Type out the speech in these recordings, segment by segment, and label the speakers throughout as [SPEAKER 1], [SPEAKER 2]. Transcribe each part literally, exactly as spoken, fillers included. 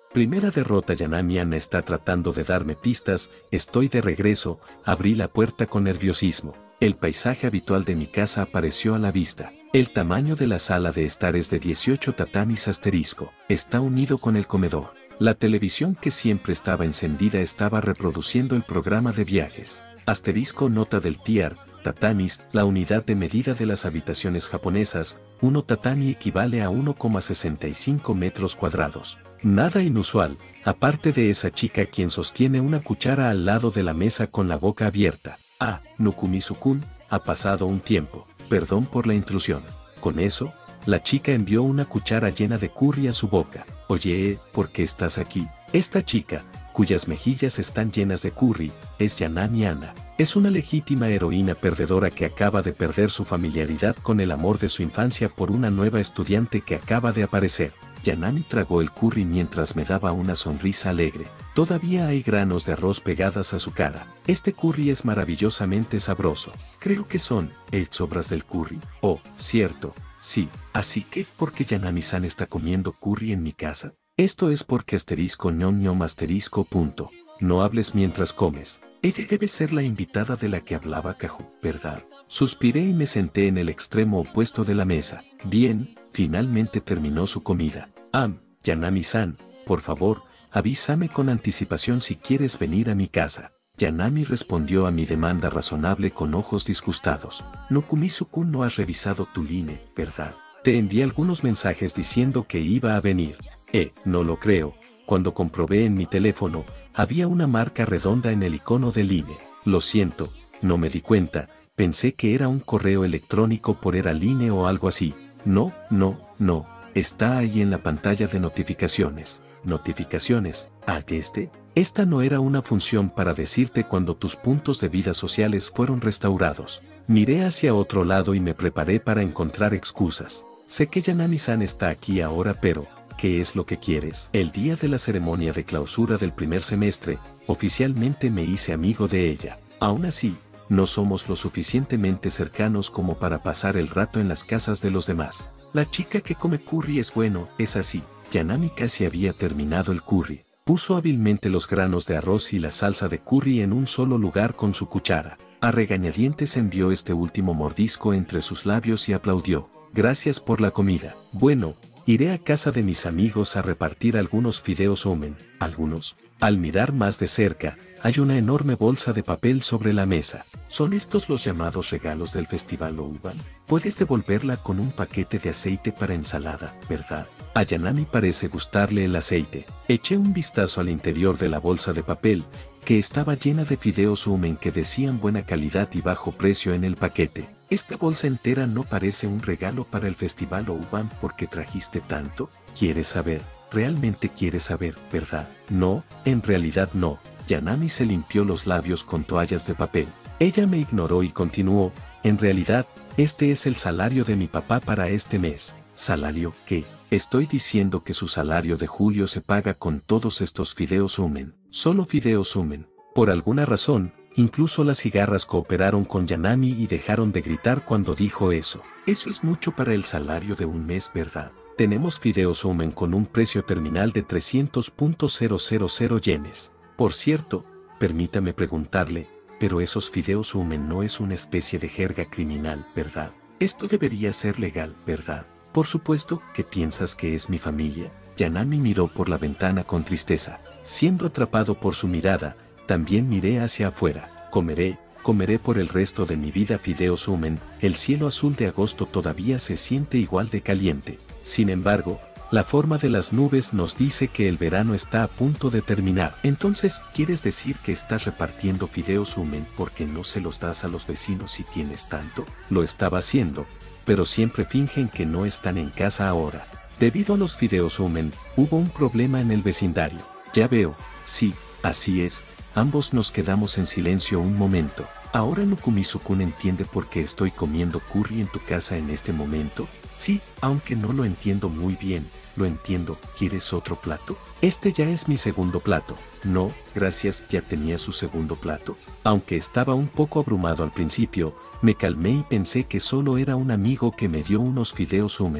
[SPEAKER 1] Primera derrota. Yanami-Ana está tratando de darme pistas, estoy de regreso, abrí la puerta con nerviosismo. El paisaje habitual de mi casa apareció a la vista. El tamaño de la sala de estar es de dieciocho tatamis asterisco. Está unido con el comedor. La televisión que siempre estaba encendida estaba reproduciendo el programa de viajes. Asterisco nota del tiar, tatamis, la unidad de medida de las habitaciones japonesas, uno tatami equivale a uno coma sesenta y cinco metros cuadrados. Nada inusual, aparte de esa chica quien sostiene una cuchara al lado de la mesa con la boca abierta. Ah, Nukumizu-kun, ha pasado un tiempo, perdón por la intrusión. Con eso, la chica envió una cuchara llena de curry a su boca. Oye, ¿por qué estás aquí? Esta chica, cuyas mejillas están llenas de curry, es Yanami-Ana. Es una legítima heroína perdedora que acaba de perder su familiaridad con el amor de su infancia por una nueva estudiante que acaba de aparecer. Yanami tragó el curry mientras me daba una sonrisa alegre. Todavía hay granos de arroz pegadas a su cara. Este curry es maravillosamente sabroso. Creo que son, ¿eh, sobras del curry? Oh, cierto, sí. Así que, ¿por qué Yanami-san está comiendo curry en mi casa? Esto es porque asterisco ñom ñom asterisco punto. No hables mientras comes. Ella debe ser la invitada de la que hablaba Kahu, ¿verdad? Suspiré y me senté en el extremo opuesto de la mesa. Bien, finalmente terminó su comida. Ah, Yanami-san, por favor, avísame con anticipación si quieres venir a mi casa. Yanami respondió a mi demanda razonable con ojos disgustados. Nukumizu-kun, no has revisado tu line, ¿verdad? Te envié algunos mensajes diciendo que iba a venir. Eh, no lo creo. Cuando comprobé en mi teléfono, había una marca redonda en el icono del I N E. Lo siento, no me di cuenta, pensé que era un correo electrónico por era el I N E o algo así. No, no, no, está ahí en la pantalla de notificaciones. ¿Notificaciones? ¿A este? Esta no era una función para decirte cuando tus puntos de vida sociales fueron restaurados. Miré hacia otro lado y me preparé para encontrar excusas. Sé que Yanami-san está aquí ahora, pero ¿qué es lo que quieres? El día de la ceremonia de clausura del primer semestre, oficialmente me hice amigo de ella. Aún así, no somos lo suficientemente cercanos como para pasar el rato en las casas de los demás. La chica que come curry es bueno, es así. Yanami casi había terminado el curry. Puso hábilmente los granos de arroz y la salsa de curry en un solo lugar con su cuchara. A regañadientes envió este último mordisco entre sus labios y aplaudió. Gracias por la comida. Bueno, iré a casa de mis amigos a repartir algunos fideos omen. ¿Algunos? Al mirar más de cerca, hay una enorme bolsa de papel sobre la mesa. ¿Son estos los llamados regalos del festival Ouban? Puedes devolverla con un paquete de aceite para ensalada, ¿verdad? A Yanami parece gustarle el aceite. Eché un vistazo al interior de la bolsa de papel, que estaba llena de fideos omen que decían buena calidad y bajo precio en el paquete. ¿Esta bolsa entera no parece un regalo para el festival Ouban porque trajiste tanto? ¿Quieres saber? ¿Realmente quieres saber, verdad? No, en realidad no. Yanami se limpió los labios con toallas de papel. Ella me ignoró y continuó. En realidad, este es el salario de mi papá para este mes. ¿Salario qué? Estoy diciendo que su salario de julio se paga con todos estos fideos omen. Solo fideos omen. Por alguna razón, incluso las cigarras cooperaron con Yanami y dejaron de gritar cuando dijo eso. Eso es mucho para el salario de un mes, ¿verdad? Tenemos fideos omen con un precio terminal de trescientos mil yenes. Por cierto, permítame preguntarle, pero esos fideos omen no es una especie de jerga criminal, ¿verdad? Esto debería ser legal, ¿verdad? Por supuesto, ¿qué piensas que es mi familia? Yanami miró por la ventana con tristeza. Siendo atrapado por su mirada, también miré hacia afuera. Comeré, comeré por el resto de mi vida fideos omen. El cielo azul de agosto todavía se siente igual de caliente. Sin embargo, la forma de las nubes nos dice que el verano está a punto de terminar. Entonces, ¿quieres decir que estás repartiendo fideos omen porque no se los das a los vecinos si tienes tanto? Lo estaba haciendo, pero siempre fingen que no están en casa ahora. Debido a los fideos omen, hubo un problema en el vecindario. Ya veo, sí, así es. Ambos nos quedamos en silencio un momento. ¿Ahora Nukumizu-kun entiende por qué estoy comiendo curry en tu casa en este momento? Sí, aunque no lo entiendo muy bien. Lo entiendo. ¿Quieres otro plato? Este ya es mi segundo plato. No, gracias, ya tenía su segundo plato. Aunque estaba un poco abrumado al principio, me calmé y pensé que solo era un amigo que me dio unos fideos omens.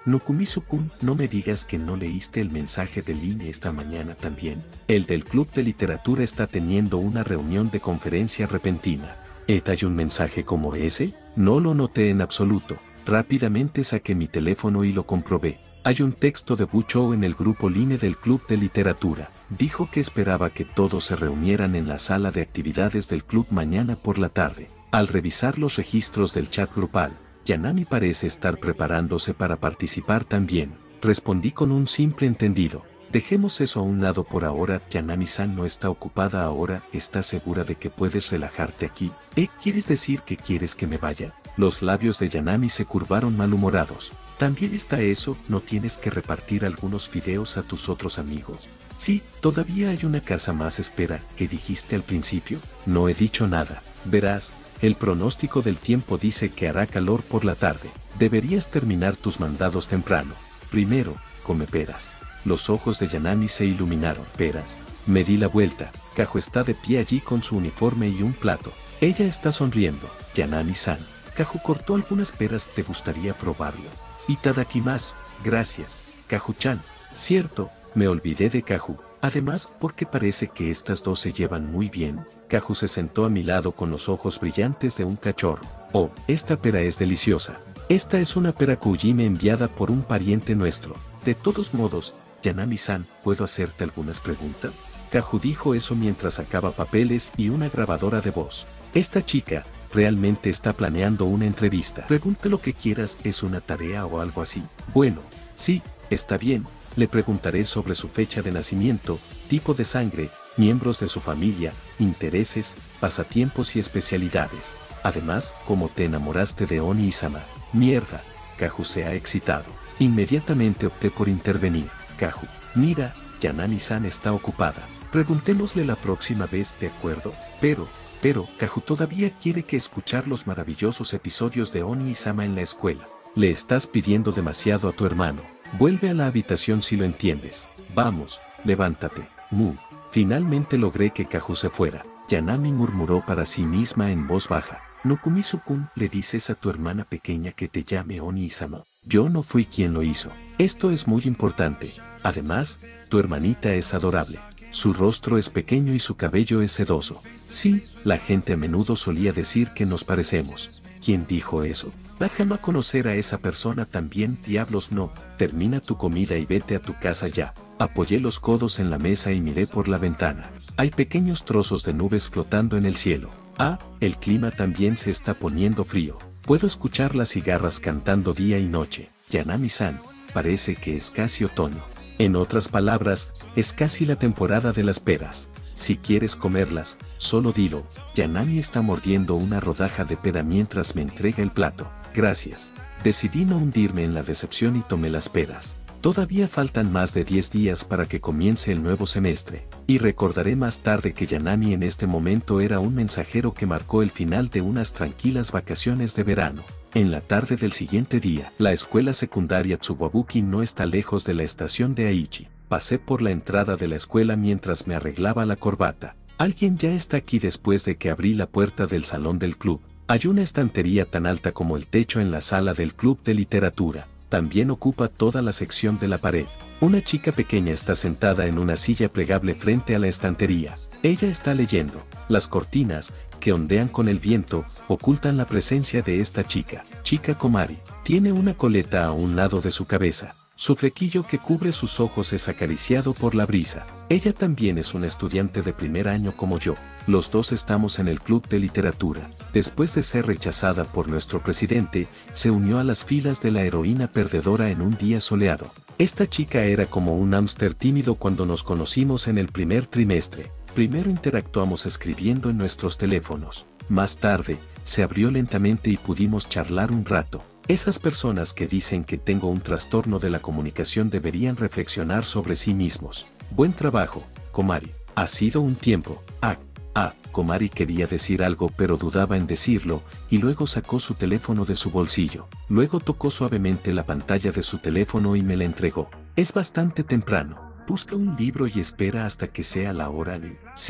[SPEAKER 1] Nukumizu-kun, no me digas que no leíste el mensaje de línea esta mañana también. El del club de literatura está teniendo una reunión de conferencia repentina. ¿Hay un mensaje como ese? No lo noté en absoluto. Rápidamente saqué mi teléfono y lo comprobé. Hay un texto de Buchou en el grupo Line del club de literatura. Dijo que esperaba que todos se reunieran en la sala de actividades del club mañana por la tarde. Al revisar los registros del chat grupal, Yanami parece estar preparándose para participar también. Respondí con un simple entendido. Dejemos eso a un lado por ahora. Yanami-san no está ocupada ahora. ¿Estás segura de que puedes relajarte aquí? ¿Eh? ¿Quieres decir que quieres que me vaya? Los labios de Yanami se curvaron malhumorados. ¿También está eso? ¿No tienes que repartir algunos fideos a tus otros amigos? Sí, todavía hay una casa más. Espera, ¿qué dijiste al principio? No he dicho nada. Verás, el pronóstico del tiempo dice que hará calor por la tarde. Deberías terminar tus mandados temprano. Primero, come peras. Los ojos de Yanami se iluminaron. ¿Peras? Me di la vuelta. Kajo está de pie allí con su uniforme y un plato. Ella está sonriendo. Yanami-san. Kajo cortó algunas peras. ¿Te gustaría probarlas? Itadakimasu. Gracias. Kajo-chan. Cierto, me olvidé de Kajo. Además, porque parece que estas dos se llevan muy bien. Kajo se sentó a mi lado con los ojos brillantes de un cachorro. Oh, esta pera es deliciosa. Esta es una pera Kujime enviada por un pariente nuestro. De todos modos, Yanami-san, ¿puedo hacerte algunas preguntas? Kajo dijo eso mientras sacaba papeles y una grabadora de voz. Esta chica realmente está planeando una entrevista. Pregunta lo que quieras, ¿es una tarea o algo así? Bueno, sí, está bien. Le preguntaré sobre su fecha de nacimiento, tipo de sangre, miembros de su familia, intereses, pasatiempos y especialidades. Además, ¿cómo te enamoraste de Oni-sama? Mierda, Kajo se ha excitado. Inmediatamente opté por intervenir. Kajo, mira, Yanami-san está ocupada. Preguntémosle la próxima vez, ¿de acuerdo? Pero, pero, Kajo todavía quiere que escuchar los maravillosos episodios de Oni-sama en la escuela. Le estás pidiendo demasiado a tu hermano. Vuelve a la habitación si lo entiendes. Vamos, levántate. Mu. Finalmente logré que Kajo se fuera. Yanami murmuró para sí misma en voz baja. Nukumizu-kun, ¿le dices a tu hermana pequeña que te llame Oni-sama? Yo no fui quien lo hizo. Esto es muy importante. Además, tu hermanita es adorable. Su rostro es pequeño y su cabello es sedoso. Sí, la gente a menudo solía decir que nos parecemos. ¿Quién dijo eso? Déjame conocer a esa persona también. Diablos no. Termina tu comida y vete a tu casa ya. Apoyé los codos en la mesa y miré por la ventana. Hay pequeños trozos de nubes flotando en el cielo. Ah, el clima también se está poniendo frío. Puedo escuchar las cigarras cantando día y noche. Yanami-san, parece que es casi otoño. En otras palabras, es casi la temporada de las peras. Si quieres comerlas, solo dilo. Yanami está mordiendo una rodaja de pera mientras me entrega el plato. Gracias. Decidí no hundirme en la decepción y tomé las peras. Todavía faltan más de diez días para que comience el nuevo semestre, y recordaré más tarde que Yanami en este momento era un mensajero que marcó el final de unas tranquilas vacaciones de verano. En la tarde del siguiente día, la escuela secundaria Tsuwabuki no está lejos de la estación de Aichi. Pasé por la entrada de la escuela mientras me arreglaba la corbata. Alguien ya está aquí después de que abrí la puerta del salón del club. Hay una estantería tan alta como el techo en la sala del club de literatura. También ocupa toda la sección de la pared. Una chica pequeña está sentada en una silla plegable frente a la estantería. Ella está leyendo. Las cortinas, que ondean con el viento, ocultan la presencia de esta chica. Chica Komari. Tiene una coleta a un lado de su cabeza. Su flequillo que cubre sus ojos es acariciado por la brisa. Ella también es una estudiante de primer año como yo. Los dos estamos en el club de literatura. Después de ser rechazada por nuestro presidente, se unió a las filas de la heroína perdedora en un día soleado. Esta chica era como un hámster tímido cuando nos conocimos en el primer trimestre. Primero interactuamos escribiendo en nuestros teléfonos. Más tarde, se abrió lentamente y pudimos charlar un rato. Esas personas que dicen que tengo un trastorno de la comunicación deberían reflexionar sobre sí mismos. Buen trabajo, Komari. Ha sido un tiempo. Ah, ah, Komari quería decir algo pero dudaba en decirlo, y luego sacó su teléfono de su bolsillo. Luego tocó suavemente la pantalla de su teléfono y me la entregó. Es bastante temprano. Busca un libro y espera hasta que sea la hora de... Sí,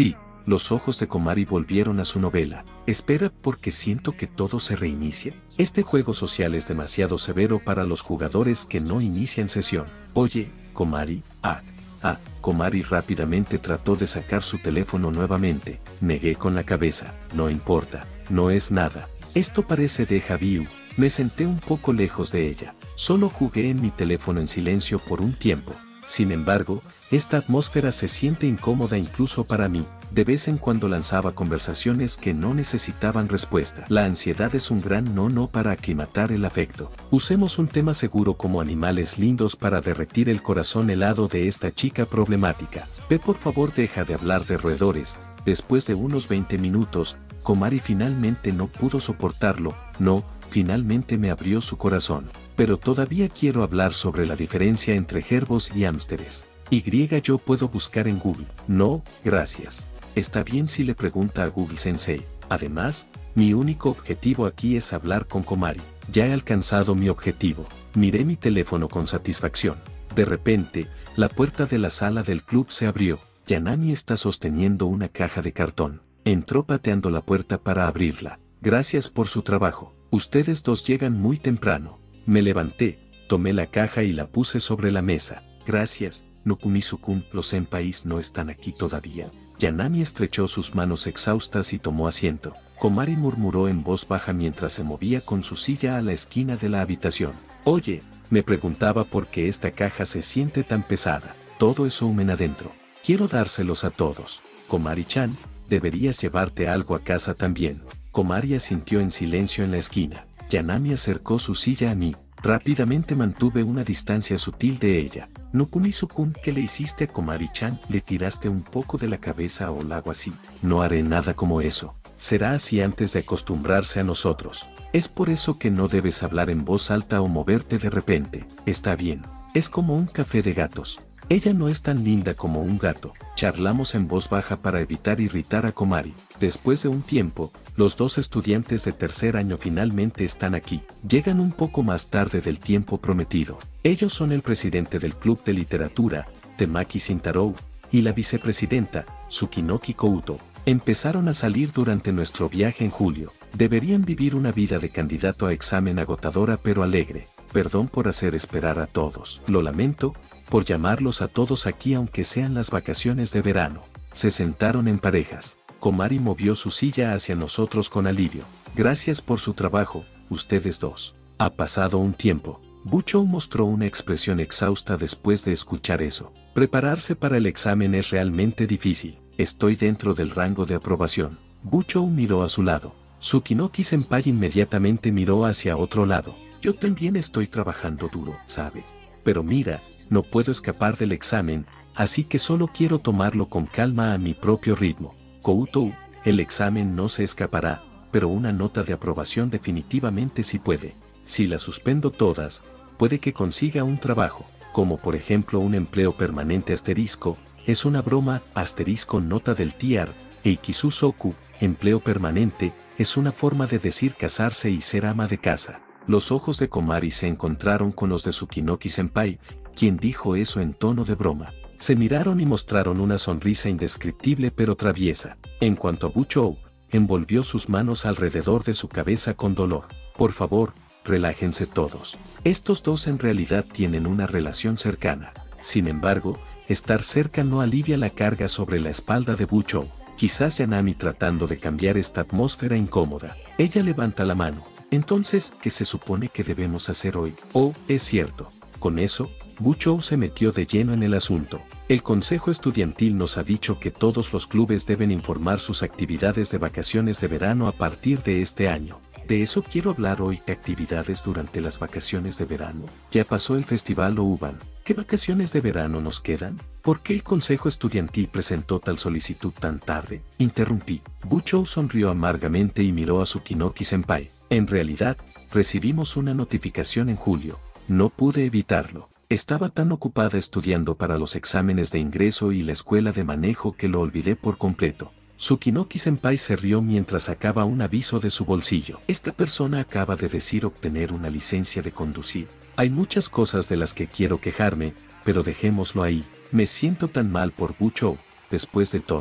[SPEAKER 1] Los ojos de Komari volvieron a su novela. Espera, porque siento que todo se reinicia. Este juego social es demasiado severo para los jugadores que no inician sesión. Oye, Komari, ah, ah, Komari rápidamente trató de sacar su teléfono nuevamente. Negué con la cabeza. No importa, no es nada. Esto parece déjà vu. Me senté un poco lejos de ella. Solo jugué en mi teléfono en silencio por un tiempo. Sin embargo, esta atmósfera se siente incómoda incluso para mí. De vez en cuando lanzaba conversaciones que no necesitaban respuesta. La ansiedad es un gran no-no para aclimatar el afecto. Usemos un tema seguro como animales lindos para derretir el corazón helado de esta chica problemática. Ve, por favor, deja de hablar de roedores. Después de unos veinte minutos, Komari finalmente no pudo soportarlo. No, finalmente me abrió su corazón. Pero todavía quiero hablar sobre la diferencia entre gerbos y hámsteres. Y yo puedo buscar en Google. No, gracias. Está bien si le pregunta a Google Sensei. Además, mi único objetivo aquí es hablar con Komari. Ya he alcanzado mi objetivo. Miré mi teléfono con satisfacción. De repente, la puerta de la sala del club se abrió. Yanami está sosteniendo una caja de cartón. Entró pateando la puerta para abrirla. Gracias por su trabajo. Ustedes dos llegan muy temprano. Me levanté, tomé la caja y la puse sobre la mesa. Gracias, Nokumizu-kun. ¿Los senpais no están aquí todavía? Yanami estrechó sus manos exhaustas y tomó asiento. Komari murmuró en voz baja mientras se movía con su silla a la esquina de la habitación. Oye, me preguntaba por qué esta caja se siente tan pesada. Todo eso humen adentro. Quiero dárselos a todos. Komari-chan, deberías llevarte algo a casa también. Komari asintió en silencio en la esquina. Yanami acercó su silla a mí. Rápidamente mantuve una distancia sutil de ella. Nokumizu-kun, ¿qué le hiciste a Komari-chan? ¿Le tiraste un poco de la cabeza o algo así? No haré nada como eso. Será así antes de acostumbrarse a nosotros. Es por eso que no debes hablar en voz alta o moverte de repente. Está bien. Es como un café de gatos. Ella no es tan linda como un gato. Charlamos en voz baja para evitar irritar a Komari. Después de un tiempo, los dos estudiantes de tercer año finalmente están aquí. Llegan un poco más tarde del tiempo prometido. Ellos son el presidente del club de literatura, Temaki Shintaro, y la vicepresidenta, Tsukinoki Kouto. Empezaron a salir durante nuestro viaje en julio. Deberían vivir una vida de candidato a examen agotadora pero alegre. Perdón por hacer esperar a todos. Lo lamento, por llamarlos a todos aquí aunque sean las vacaciones de verano. Se sentaron en parejas. Komari movió su silla hacia nosotros con alivio. Gracias por su trabajo, ustedes dos. Ha pasado un tiempo. Buchou mostró una expresión exhausta después de escuchar eso. Prepararse para el examen es realmente difícil. Estoy dentro del rango de aprobación. Buchou miró a su lado. Tsukinoki-senpai inmediatamente miró hacia otro lado. Yo también estoy trabajando duro, ¿sabes? Pero mira, no puedo escapar del examen, así que solo quiero tomarlo con calma a mi propio ritmo. Kouto, el examen no se escapará, pero una nota de aprobación definitivamente sí puede. Si las suspendo todas, puede que consiga un trabajo, como por ejemplo un empleo permanente asterisco, es una broma, asterisco nota del tiar, eikizu soku, empleo permanente, es una forma de decir casarse y ser ama de casa. Los ojos de Komari se encontraron con los de Tsukinoki-senpai, quien dijo eso en tono de broma. Se miraron y mostraron una sonrisa indescriptible pero traviesa. En cuanto a Buchou, envolvió sus manos alrededor de su cabeza con dolor. Por favor, relájense todos. Estos dos en realidad tienen una relación cercana. Sin embargo, estar cerca no alivia la carga sobre la espalda de Buchou. Quizás Yanami tratando de cambiar esta atmósfera incómoda. Ella levanta la mano. Entonces, ¿qué se supone que debemos hacer hoy? Oh, es cierto. Con eso, Buchou se metió de lleno en el asunto. El consejo estudiantil nos ha dicho que todos los clubes deben informar sus actividades de vacaciones de verano a partir de este año. De eso quiero hablar hoy. ¿Qué actividades durante las vacaciones de verano? Ya pasó el festival Ouban. ¿Qué vacaciones de verano nos quedan? ¿Por qué el consejo estudiantil presentó tal solicitud tan tarde? Interrumpí. Buchou sonrió amargamente y miró a Tsukinoki-senpai. En realidad, recibimos una notificación en julio. No pude evitarlo. Estaba tan ocupada estudiando para los exámenes de ingreso y la escuela de manejo que lo olvidé por completo. Tsukinoki-senpai se rió mientras sacaba un aviso de su bolsillo. Esta persona acaba de decir obtener una licencia de conducir. Hay muchas cosas de las que quiero quejarme, pero dejémoslo ahí. Me siento tan mal por Buchou, después de todo.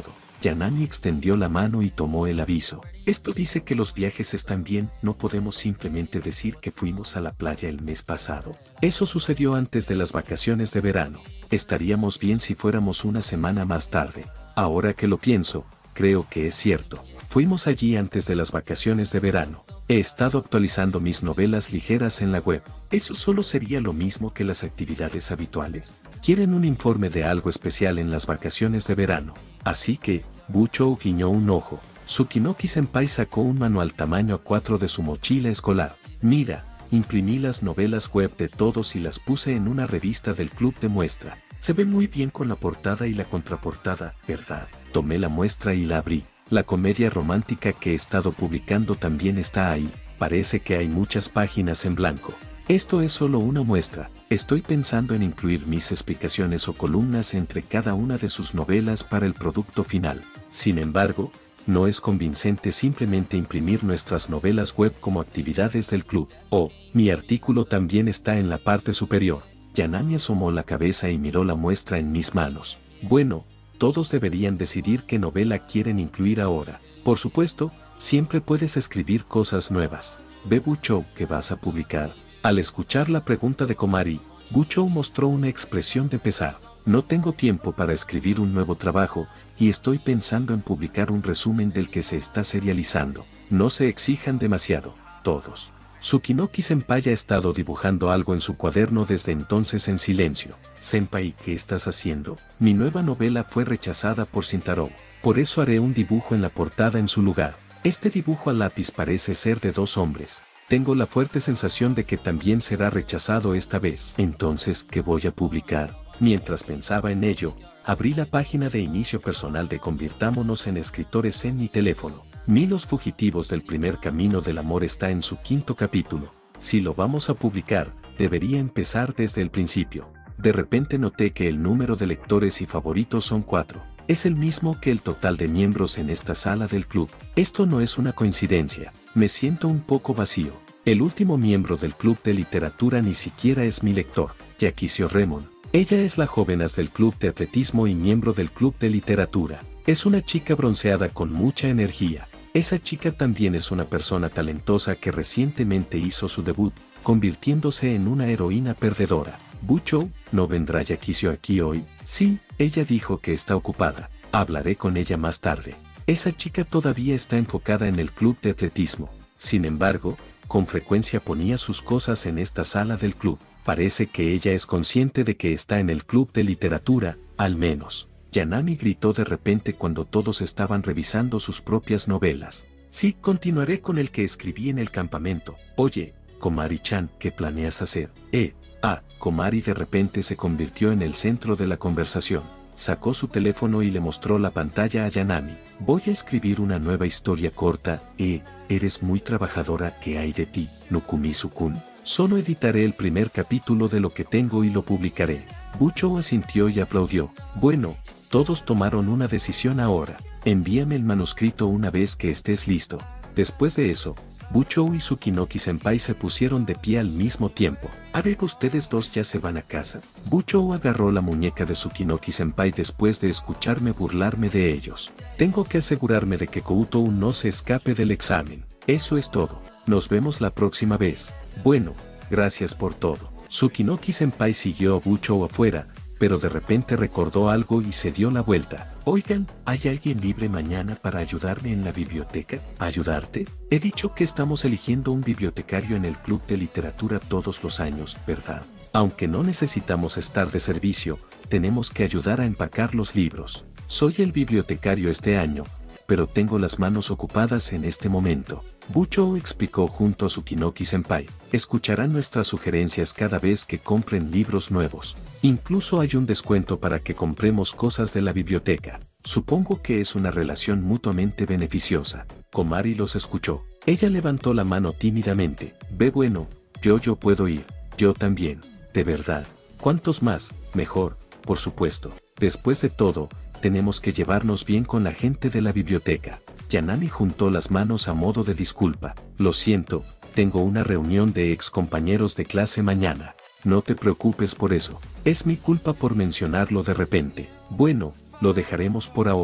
[SPEAKER 1] Yanami extendió la mano y tomó el aviso. Esto dice que los viajes están bien, no podemos simplemente decir que fuimos a la playa el mes pasado. Eso sucedió antes de las vacaciones de verano. Estaríamos bien si fuéramos una semana más tarde. Ahora que lo pienso, creo que es cierto. Fuimos allí antes de las vacaciones de verano. He estado actualizando mis novelas ligeras en la web. ¿Eso solo sería lo mismo que las actividades habituales? Quieren un informe de algo especial en las vacaciones de verano. Así que, Buchou guiñó un ojo. Tsukinoki-senpai sacó un manual tamaño A cuatro de su mochila escolar. Mira, imprimí las novelas web de todos y las puse en una revista del club de muestra. Se ve muy bien con la portada y la contraportada, ¿verdad? Tomé la muestra y la abrí. La comedia romántica que he estado publicando también está ahí. Parece que hay muchas páginas en blanco. Esto es solo una muestra. Estoy pensando en incluir mis explicaciones o columnas entre cada una de sus novelas para el producto final. Sin embargo, no es convincente simplemente imprimir nuestras novelas web como actividades del club. Oh, mi artículo también está en la parte superior. Yanami asomó la cabeza y miró la muestra en mis manos. Bueno, todos deberían decidir qué novela quieren incluir ahora. Por supuesto, siempre puedes escribir cosas nuevas. Ve Buchou, ¿qué vas a publicar? Al escuchar la pregunta de Komari, Buchou mostró una expresión de pesar. No tengo tiempo para escribir un nuevo trabajo, y estoy pensando en publicar un resumen del que se está serializando. No se exijan demasiado, todos. Tsukinoki-senpai ha estado dibujando algo en su cuaderno desde entonces en silencio. Senpai, ¿qué estás haciendo? Mi nueva novela fue rechazada por Shintaro. Por eso haré un dibujo en la portada en su lugar. Este dibujo a lápiz parece ser de dos hombres. Tengo la fuerte sensación de que también será rechazado esta vez. Entonces, ¿qué voy a publicar? Mientras pensaba en ello, abrí la página de inicio personal de Convirtámonos en Escritores en mi teléfono. Mi Los fugitivos del primer camino del amor está en su quinto capítulo. Si lo vamos a publicar, debería empezar desde el principio. De repente noté que el número de lectores y favoritos son cuatro. Es el mismo que el total de miembros en esta sala del club. Esto no es una coincidencia. Me siento un poco vacío. El último miembro del club de literatura ni siquiera es mi lector, Yakisio Remon. Ella es la jovenas del club de atletismo y miembro del club de literatura. Es una chica bronceada con mucha energía. Esa chica también es una persona talentosa que recientemente hizo su debut, convirtiéndose en una heroína perdedora. Buchou, ¿no vendrá Yakisio aquí hoy? Sí, ella dijo que está ocupada. Hablaré con ella más tarde. Esa chica todavía está enfocada en el club de atletismo. Sin embargo, con frecuencia ponía sus cosas en esta sala del club. Parece que ella es consciente de que está en el club de literatura, al menos. Yanami gritó de repente cuando todos estaban revisando sus propias novelas. Sí, continuaré con el que escribí en el campamento. Oye, Komari-chan, ¿qué planeas hacer? Eh, ah, Komari de repente se convirtió en el centro de la conversación. Sacó su teléfono y le mostró la pantalla a Yanami. Voy a escribir una nueva historia corta. Eh, eres muy trabajadora, ¿qué hay de ti, Nukumizu-kun? Solo editaré el primer capítulo de lo que tengo y lo publicaré. Buchou asintió y aplaudió. Bueno, todos tomaron una decisión ahora. Envíame el manuscrito una vez que estés listo. Después de eso, Buchou y Tsukinoki-senpai se pusieron de pie al mismo tiempo. ¿A ver, ustedes dos ya se van a casa? Buchou agarró la muñeca de Tsukinoki-senpai después de escucharme burlarme de ellos. Tengo que asegurarme de que Koutou no se escape del examen. Eso es todo. Nos vemos la próxima vez. Bueno, gracias por todo. Tsukinoki-senpai siguió a Buchou afuera, pero de repente recordó algo y se dio la vuelta. Oigan, ¿hay alguien libre mañana para ayudarme en la biblioteca? ¿Ayudarte? He dicho que estamos eligiendo un bibliotecario en el club de literatura todos los años, ¿verdad? Aunque no necesitamos estar de servicio, tenemos que ayudar a empacar los libros. Soy el bibliotecario este año, pero tengo las manos ocupadas en este momento. Buchou explicó junto a Tsukinoki-senpai. Escucharán nuestras sugerencias cada vez que compren libros nuevos. Incluso hay un descuento para que compremos cosas de la biblioteca. Supongo que es una relación mutuamente beneficiosa. Komari los escuchó. Ella levantó la mano tímidamente. Ve, bueno, yo yo puedo ir. Yo también. De verdad. ¿Cuántos más? Mejor, por supuesto. Después de todo, tenemos que llevarnos bien con la gente de la biblioteca. Yanami juntó las manos a modo de disculpa. Lo siento, tengo una reunión de ex compañeros de clase mañana. No te preocupes por eso. Es mi culpa por mencionarlo de repente. Bueno, lo dejaremos por ahora.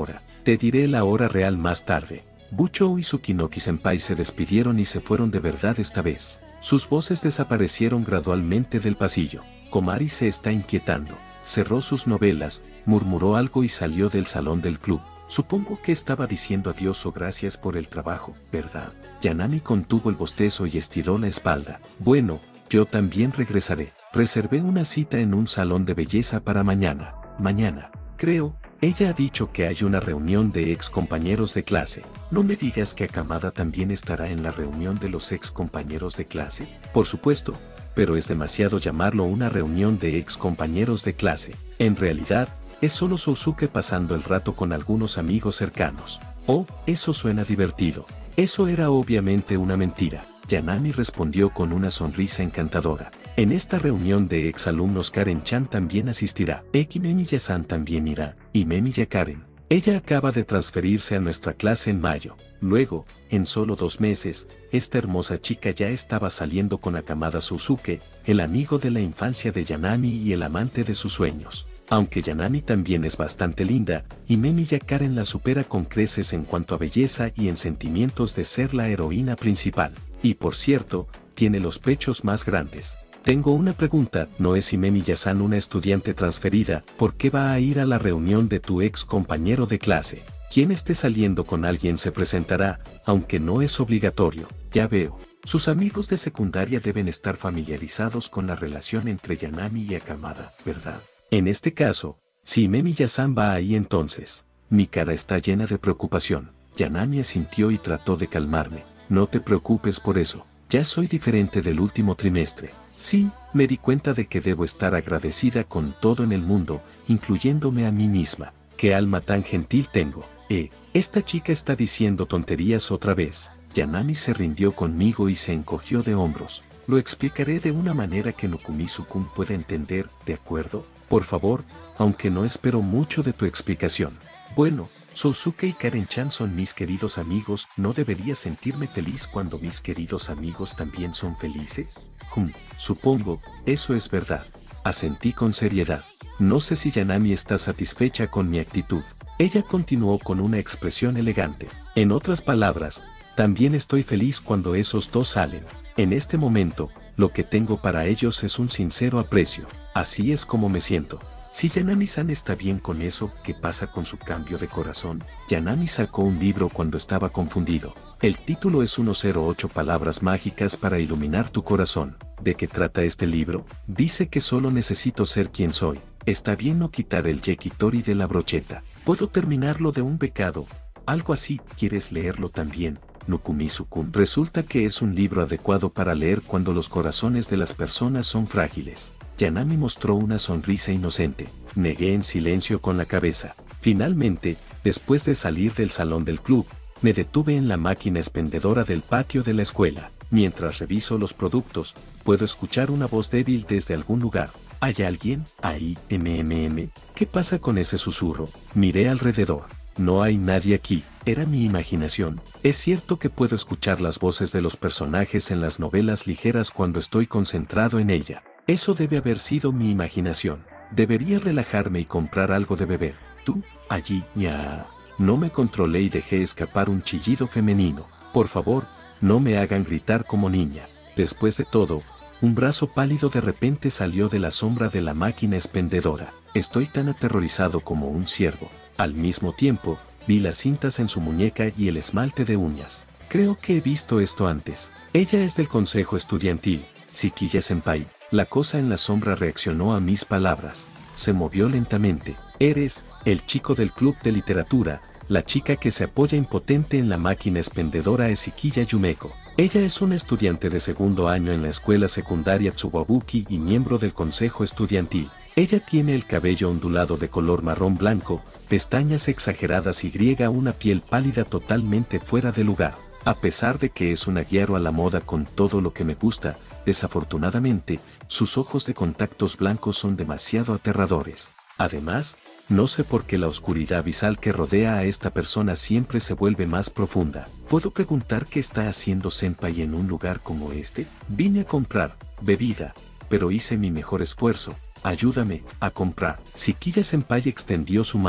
[SPEAKER 1] Te diré la hora real más tarde. Buchou y Tsukinoki-senpai se despidieron y se fueron de verdad esta vez. Sus voces desaparecieron gradualmente del pasillo. Komari se está inquietando. Cerró sus novelas, murmuró algo y salió del salón del club. Supongo que estaba diciendo adiós o gracias por el trabajo, ¿verdad? Yanami contuvo el bostezo y estiró la espalda. Bueno, yo también regresaré. Reservé una cita en un salón de belleza para mañana. Mañana. Creo, ella ha dicho que hay una reunión de ex compañeros de clase. No me digas que Akamada también estará en la reunión de los ex compañeros de clase. Por supuesto, pero es demasiado llamarlo una reunión de ex compañeros de clase. En realidad, es solo Sousuke pasando el rato con algunos amigos cercanos. Oh, eso suena divertido. Eso era obviamente una mentira. Yanami respondió con una sonrisa encantadora. En esta reunión de exalumnos Karen-chan también asistirá. Eki Memiya-san también irá. Y Memiya Karen. Ella acaba de transferirse a nuestra clase en mayo. Luego, en solo dos meses, esta hermosa chica ya estaba saliendo con Akamada Sousuke, el amigo de la infancia de Yanami y el amante de sus sueños. Aunque Yanami también es bastante linda, y Memiya Karen la supera con creces en cuanto a belleza y en sentimientos de ser la heroína principal. Y por cierto, tiene los pechos más grandes. Tengo una pregunta, ¿no es Memiya-san una estudiante transferida? ¿Por qué va a ir a la reunión de tu ex compañero de clase? Quien esté saliendo con alguien se presentará, aunque no es obligatorio. Ya veo. Sus amigos de secundaria deben estar familiarizados con la relación entre Yanami y Akamada, ¿verdad? En este caso, si Memiya-san va ahí entonces. Mi cara está llena de preocupación. Yanami asintió y trató de calmarme. No te preocupes por eso. Ya soy diferente del último trimestre. Sí, me di cuenta de que debo estar agradecida con todo en el mundo, incluyéndome a mí misma. ¿Qué alma tan gentil tengo? Eh, esta chica está diciendo tonterías otra vez. Yanami se rindió conmigo y se encogió de hombros. Lo explicaré de una manera que Nokumitsu-kun pueda entender, ¿de acuerdo? Por favor, aunque no espero mucho de tu explicación. Bueno, Sousuke y Karen-chan son mis queridos amigos, ¿no debería sentirme feliz cuando mis queridos amigos también son felices? Hum, supongo, eso es verdad. Asentí con seriedad. No sé si Yanami está satisfecha con mi actitud. Ella continuó con una expresión elegante. En otras palabras, también estoy feliz cuando esos dos salen. En este momento, lo que tengo para ellos es un sincero aprecio. Así es como me siento. Si Yanami-san está bien con eso, ¿qué pasa con su cambio de corazón? Yanami sacó un libro cuando estaba confundido. El título es ciento ocho palabras mágicas para iluminar tu corazón. ¿De qué trata este libro? Dice que solo necesito ser quien soy. Está bien no quitar el yakitori de la brocheta. Puedo terminarlo de un becado. Algo así, ¿quieres leerlo también? Nokumitsu-kun. Resulta que es un libro adecuado para leer cuando los corazones de las personas son frágiles. Yanami mostró una sonrisa inocente. Negué en silencio con la cabeza. Finalmente, después de salir del salón del club, me detuve en la máquina expendedora del patio de la escuela. Mientras reviso los productos, puedo escuchar una voz débil desde algún lugar. ¿Hay alguien ahí? ¿Mmm? ¿Qué pasa con ese susurro? Miré alrededor. No hay nadie aquí. Era mi imaginación. Es cierto que puedo escuchar las voces de los personajes en las novelas ligeras cuando estoy concentrado en ella. Eso debe haber sido mi imaginación. Debería relajarme y comprar algo de beber. Tú, allí, ya. No me controlé y dejé escapar un chillido femenino. Por favor, no me hagan gritar como niña. Después de todo, un brazo pálido de repente salió de la sombra de la máquina expendedora. Estoy tan aterrorizado como un ciervo. Al mismo tiempo, vi las cintas en su muñeca y el esmalte de uñas. Creo que he visto esto antes. Ella es del consejo estudiantil, Shikiya-senpai. La cosa en la sombra reaccionó a mis palabras. Se movió lentamente. Eres, el chico del club de literatura, la chica que se apoya impotente en la máquina expendedora es Shikiya Yumeko. Ella es una estudiante de segundo año en la escuela secundaria Tsuwabuki y miembro del consejo estudiantil. Ella tiene el cabello ondulado de color marrón blanco, pestañas exageradas y griega una piel pálida totalmente fuera de lugar. A pesar de que es una guiaro a la moda con todo lo que me gusta, desafortunadamente, sus ojos de contactos blancos son demasiado aterradores. Además, no sé por qué la oscuridad visual que rodea a esta persona siempre se vuelve más profunda. ¿Puedo preguntar qué está haciendo Senpai en un lugar como este? Vine a comprar bebida, pero hice mi mejor esfuerzo. Ayúdame a comprar. Shikiya Senpai extendió su mano.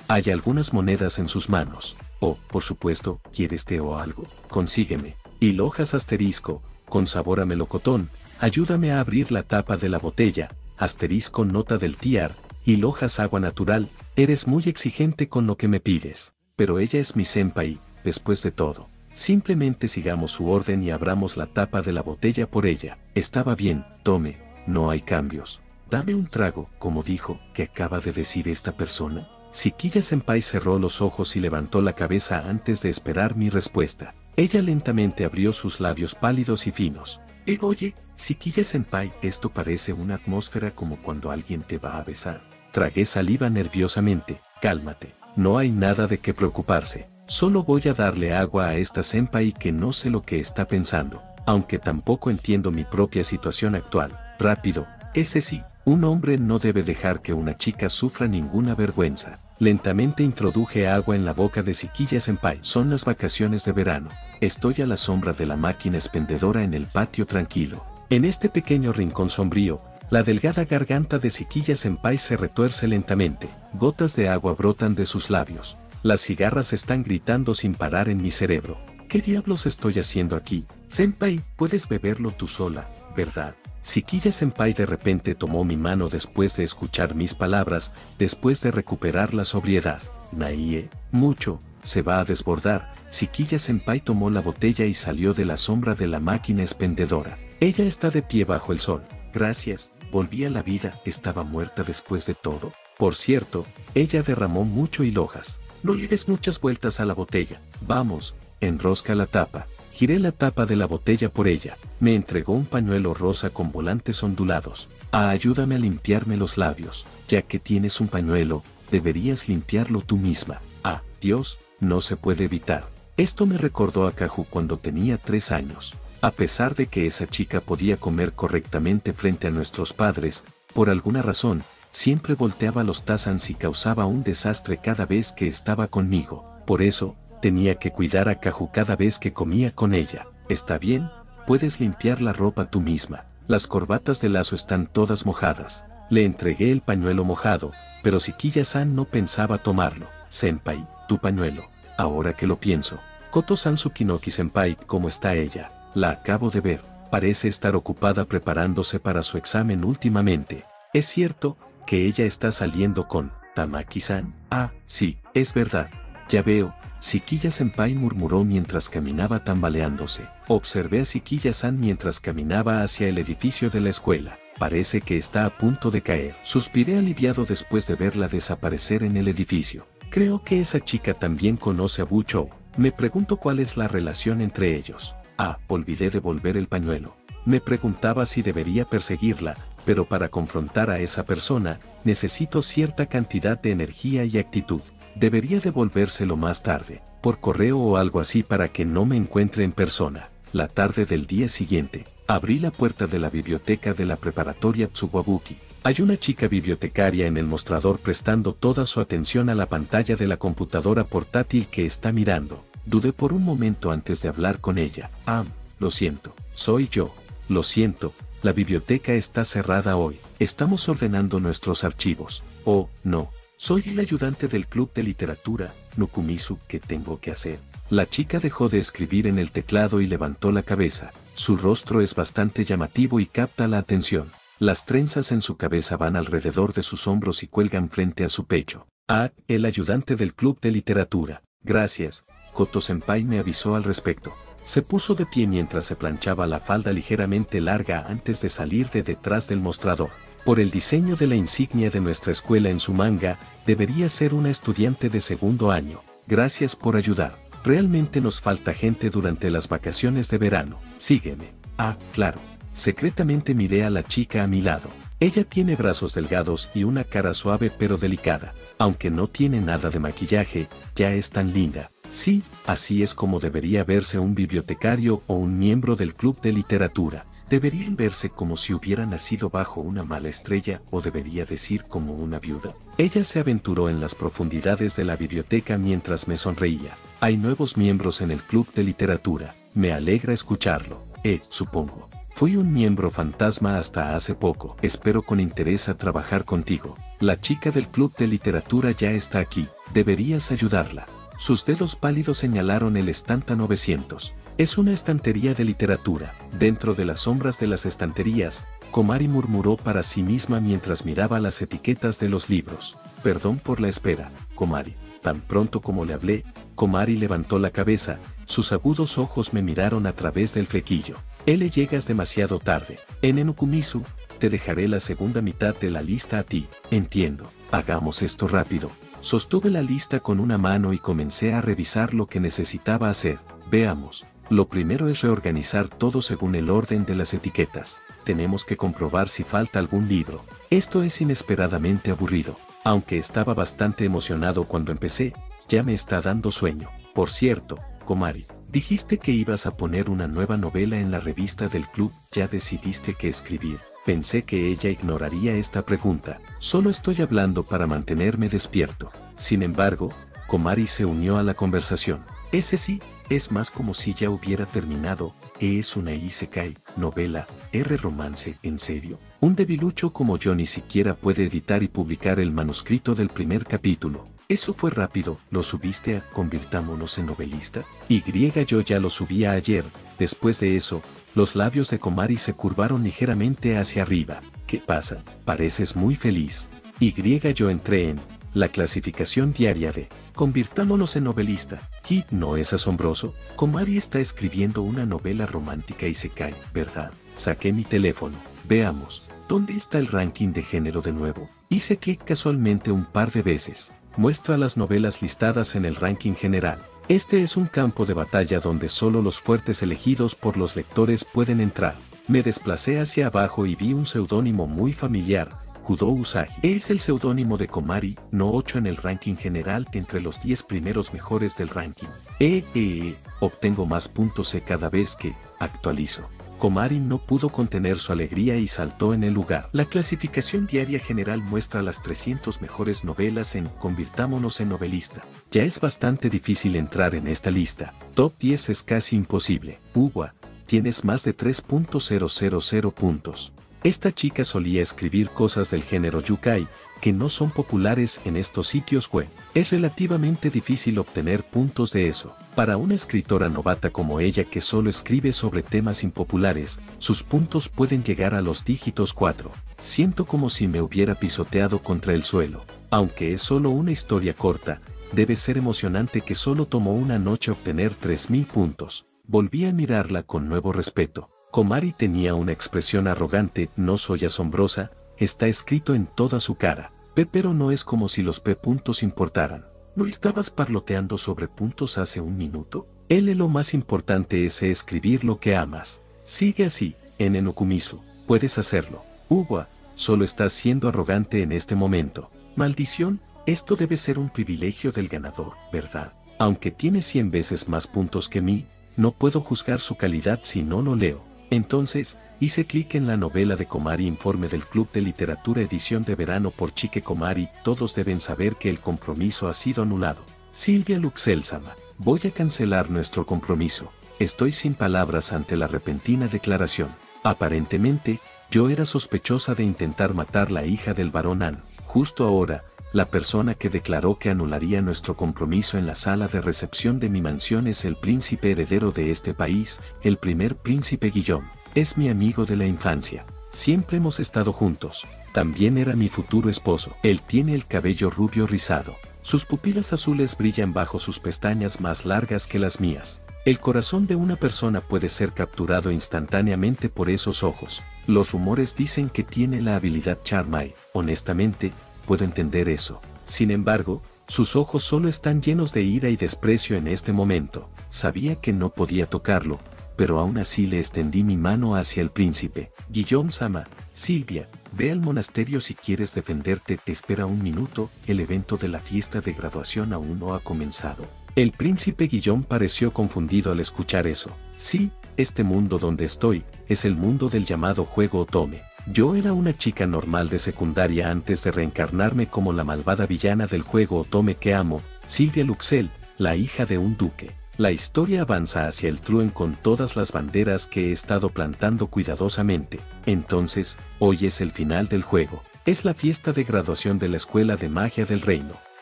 [SPEAKER 1] Hay algunas monedas en sus manos. Oh, por supuesto, ¿quieres té o algo? Consígueme. Y lojas asterisco, con sabor a melocotón, ayúdame a abrir la tapa de la botella, asterisco nota del tiar, y lojas agua natural, eres muy exigente con lo que me pides. Pero ella es mi senpai, después de todo. Simplemente sigamos su orden y abramos la tapa de la botella por ella. Estaba bien, tome, no hay cambios. Dame un trago, como dijo, que acaba de decir esta persona. Sikiya Senpai cerró los ojos y levantó la cabeza antes de esperar mi respuesta. Ella lentamente abrió sus labios pálidos y finos. Eh, oye, Sikiya Senpai, esto parece una atmósfera como cuando alguien te va a besar. Tragué saliva nerviosamente. Cálmate, no hay nada de qué preocuparse. Solo voy a darle agua a esta senpai que no sé lo que está pensando, aunque tampoco entiendo mi propia situación actual. Rápido, ese sí. Un hombre no debe dejar que una chica sufra ninguna vergüenza. Lentamente introduje agua en la boca de Sikiya Senpai. Son las vacaciones de verano. Estoy a la sombra de la máquina expendedora en el patio tranquilo. En este pequeño rincón sombrío, la delgada garganta de Sikiya Senpai se retuerce lentamente. Gotas de agua brotan de sus labios. Las cigarras están gritando sin parar en mi cerebro. ¿Qué diablos estoy haciendo aquí? Senpai, puedes beberlo tú sola, ¿verdad? Sikiya Senpai de repente tomó mi mano después de escuchar mis palabras, después de recuperar la sobriedad. Naie, mucho, se va a desbordar. Sikiya Senpai tomó la botella y salió de la sombra de la máquina expendedora. Ella está de pie bajo el sol. Gracias, volví a la vida, estaba muerta después de todo. Por cierto, ella derramó mucho y lojas. No le des muchas vueltas a la botella. Vamos, enrosca la tapa. Giré la tapa de la botella por ella. Me entregó un pañuelo rosa con volantes ondulados. Ah, ayúdame a limpiarme los labios. Ya que tienes un pañuelo, deberías limpiarlo tú misma. Ah, Dios, no se puede evitar. Esto me recordó a Kahu cuando tenía tres años. A pesar de que esa chica podía comer correctamente frente a nuestros padres, por alguna razón, siempre volteaba los tazans y causaba un desastre cada vez que estaba conmigo. Por eso, tenía que cuidar a Kahu cada vez que comía con ella. ¿Está bien? Puedes limpiar la ropa tú misma. Las corbatas de lazo están todas mojadas. Le entregué el pañuelo mojado, pero Sikiya-san no pensaba tomarlo. Senpai, tu pañuelo. Ahora que lo pienso. Koto-san Tsukinoki Senpai, ¿cómo está ella? La acabo de ver. Parece estar ocupada preparándose para su examen últimamente. ¿Es cierto que ella está saliendo con Tamaki-san? Ah, sí, es verdad. Ya veo. Sikiya Senpai murmuró mientras caminaba tambaleándose. Observé a Sikiya-san mientras caminaba hacia el edificio de la escuela. Parece que está a punto de caer. Suspiré aliviado después de verla desaparecer en el edificio. Creo que esa chica también conoce a Buchou. Me pregunto cuál es la relación entre ellos. Ah, olvidé devolver el pañuelo. Me preguntaba si debería perseguirla, pero para confrontar a esa persona, necesito cierta cantidad de energía y actitud. Debería devolvérselo más tarde, por correo o algo así para que no me encuentre en persona. La tarde del día siguiente, abrí la puerta de la biblioteca de la preparatoria Tsuwabuki. Hay una chica bibliotecaria en el mostrador prestando toda su atención a la pantalla de la computadora portátil que está mirando. Dudé por un momento antes de hablar con ella. Ah, lo siento, soy yo. Lo siento, la biblioteca está cerrada hoy. Estamos ordenando nuestros archivos. Oh, no. Soy el ayudante del club de literatura, Nukumizu, ¿qué tengo que hacer? La chica dejó de escribir en el teclado y levantó la cabeza. Su rostro es bastante llamativo y capta la atención. Las trenzas en su cabeza van alrededor de sus hombros y cuelgan frente a su pecho. Ah, el ayudante del club de literatura. Gracias, Koto-senpai me avisó al respecto. Se puso de pie mientras se planchaba la falda ligeramente larga antes de salir de detrás del mostrador. Por el diseño de la insignia de nuestra escuela en su manga, debería ser una estudiante de segundo año. Gracias por ayudar. Realmente nos falta gente durante las vacaciones de verano. Sígueme. Ah, claro. Secretamente miré a la chica a mi lado. Ella tiene brazos delgados y una cara suave pero delicada. Aunque no tiene nada de maquillaje, ya es tan linda. Sí, así es como debería verse un bibliotecario o un miembro del club de literatura. Deberían verse como si hubiera nacido bajo una mala estrella, o debería decir como una viuda. Ella se aventuró en las profundidades de la biblioteca mientras me sonreía. Hay nuevos miembros en el club de literatura. Me alegra escucharlo. Eh, supongo. Fui un miembro fantasma hasta hace poco. Espero con interés a trabajar contigo. La chica del club de literatura ya está aquí. Deberías ayudarla. Sus dedos pálidos señalaron el estanta novecientos. Es una estantería de literatura. Dentro de las sombras de las estanterías, Komari murmuró para sí misma mientras miraba las etiquetas de los libros. Perdón por la espera, Komari. Tan pronto como le hablé, Komari levantó la cabeza, sus agudos ojos me miraron a través del flequillo. Ele, llegas demasiado tarde. En Enukumisu, te dejaré la segunda mitad de la lista a ti. Entiendo. Hagamos esto rápido. Sostuve la lista con una mano y comencé a revisar lo que necesitaba hacer. Veamos. Lo primero es reorganizar todo según el orden de las etiquetas. Tenemos que comprobar si falta algún libro. Esto es inesperadamente aburrido. Aunque estaba bastante emocionado cuando empecé, ya me está dando sueño. Por cierto, Komari, dijiste que ibas a poner una nueva novela en la revista del club. ¿Ya decidiste qué escribir? Pensé que ella ignoraría esta pregunta. Solo estoy hablando para mantenerme despierto. Sin embargo, Komari se unió a la conversación. Ese sí, es más como si ya hubiera terminado. Es una isekai, novela, R romance, ¿en serio? Un debilucho como yo ni siquiera puede editar y publicar el manuscrito del primer capítulo. Eso fue rápido. ¿Lo subiste a Convirtámonos en Novelista? Y yo ya lo subía ayer. Después de eso, los labios de Komari se curvaron ligeramente hacia arriba. ¿Qué pasa? Pareces muy feliz. Y yo entré en la clasificación diaria de Convirtámonos en Novelista. ¿Qué no es asombroso? Komari está escribiendo una novela romántica isekai, ¿verdad? Saqué mi teléfono. Veamos. ¿Dónde está el ranking de género de nuevo? Hice clic casualmente un par de veces. Muestra las novelas listadas en el ranking general. Este es un campo de batalla donde solo los fuertes elegidos por los lectores pueden entrar. Me desplacé hacia abajo y vi un seudónimo muy familiar. Kudou Usagi. Es el seudónimo de Komari, no ocho en el ranking general entre los diez primeros mejores del ranking. Eh, eh, eh, obtengo más puntos E cada vez que actualizo. Komari no pudo contener su alegría y saltó en el lugar. La clasificación diaria general muestra las trescientas mejores novelas en Convirtámonos en Novelista. Ya es bastante difícil entrar en esta lista. Top diez es casi imposible. Uwa, tienes más de tres mil puntos. Esta chica solía escribir cosas del género yukai, que no son populares en estos sitios web. Es relativamente difícil obtener puntos de eso. Para una escritora novata como ella que solo escribe sobre temas impopulares, sus puntos pueden llegar a los dígitos cuatro. Siento como si me hubiera pisoteado contra el suelo. Aunque es solo una historia corta, debe ser emocionante que solo tomó una noche obtener tres mil puntos. Volví a mirarla con nuevo respeto. Komari tenía una expresión arrogante. No soy asombrosa, está escrito en toda su cara. P pero no es como si los P puntos importaran. ¿No estabas parloteando sobre puntos hace un minuto? L lo más importante es escribir lo que amas. Sigue así, en Enukumisu, puedes hacerlo. Uwa, solo estás siendo arrogante en este momento. Maldición, esto debe ser un privilegio del ganador, ¿verdad? Aunque tiene cien veces más puntos que mí, no puedo juzgar su calidad si no lo leo. Entonces, hice clic en la novela de Komari, informe del Club de Literatura edición de verano por Chike Komari. Todos deben saber que el compromiso ha sido anulado. Silvia Luxel-sama, voy a cancelar nuestro compromiso. Estoy sin palabras ante la repentina declaración. Aparentemente, yo era sospechosa de intentar matar la hija del barón An. Justo ahora, la persona que declaró que anularía nuestro compromiso en la sala de recepción de mi mansión es el príncipe heredero de este país, el primer príncipe Guillaume. Es mi amigo de la infancia. Siempre hemos estado juntos. También era mi futuro esposo. Él tiene el cabello rubio rizado. Sus pupilas azules brillan bajo sus pestañas más largas que las mías. El corazón de una persona puede ser capturado instantáneamente por esos ojos. Los rumores dicen que tiene la habilidad Charmai. Honestamente, puedo entender eso. Sin embargo, sus ojos solo están llenos de ira y desprecio en este momento. Sabía que no podía tocarlo, pero aún así le extendí mi mano hacia el príncipe. Guillaume-sama, Silvia, ve al monasterio si quieres defenderte. Espera un minuto, el evento de la fiesta de graduación aún no ha comenzado. El príncipe Guillaume pareció confundido al escuchar eso. Sí, este mundo donde estoy, es el mundo del llamado juego Otome. Yo era una chica normal de secundaria antes de reencarnarme como la malvada villana del juego Otome que amo, Silvia Luxel, la hija de un duque. La historia avanza hacia el trueno con todas las banderas que he estado plantando cuidadosamente. Entonces, hoy es el final del juego. Es la fiesta de graduación de la escuela de magia del reino.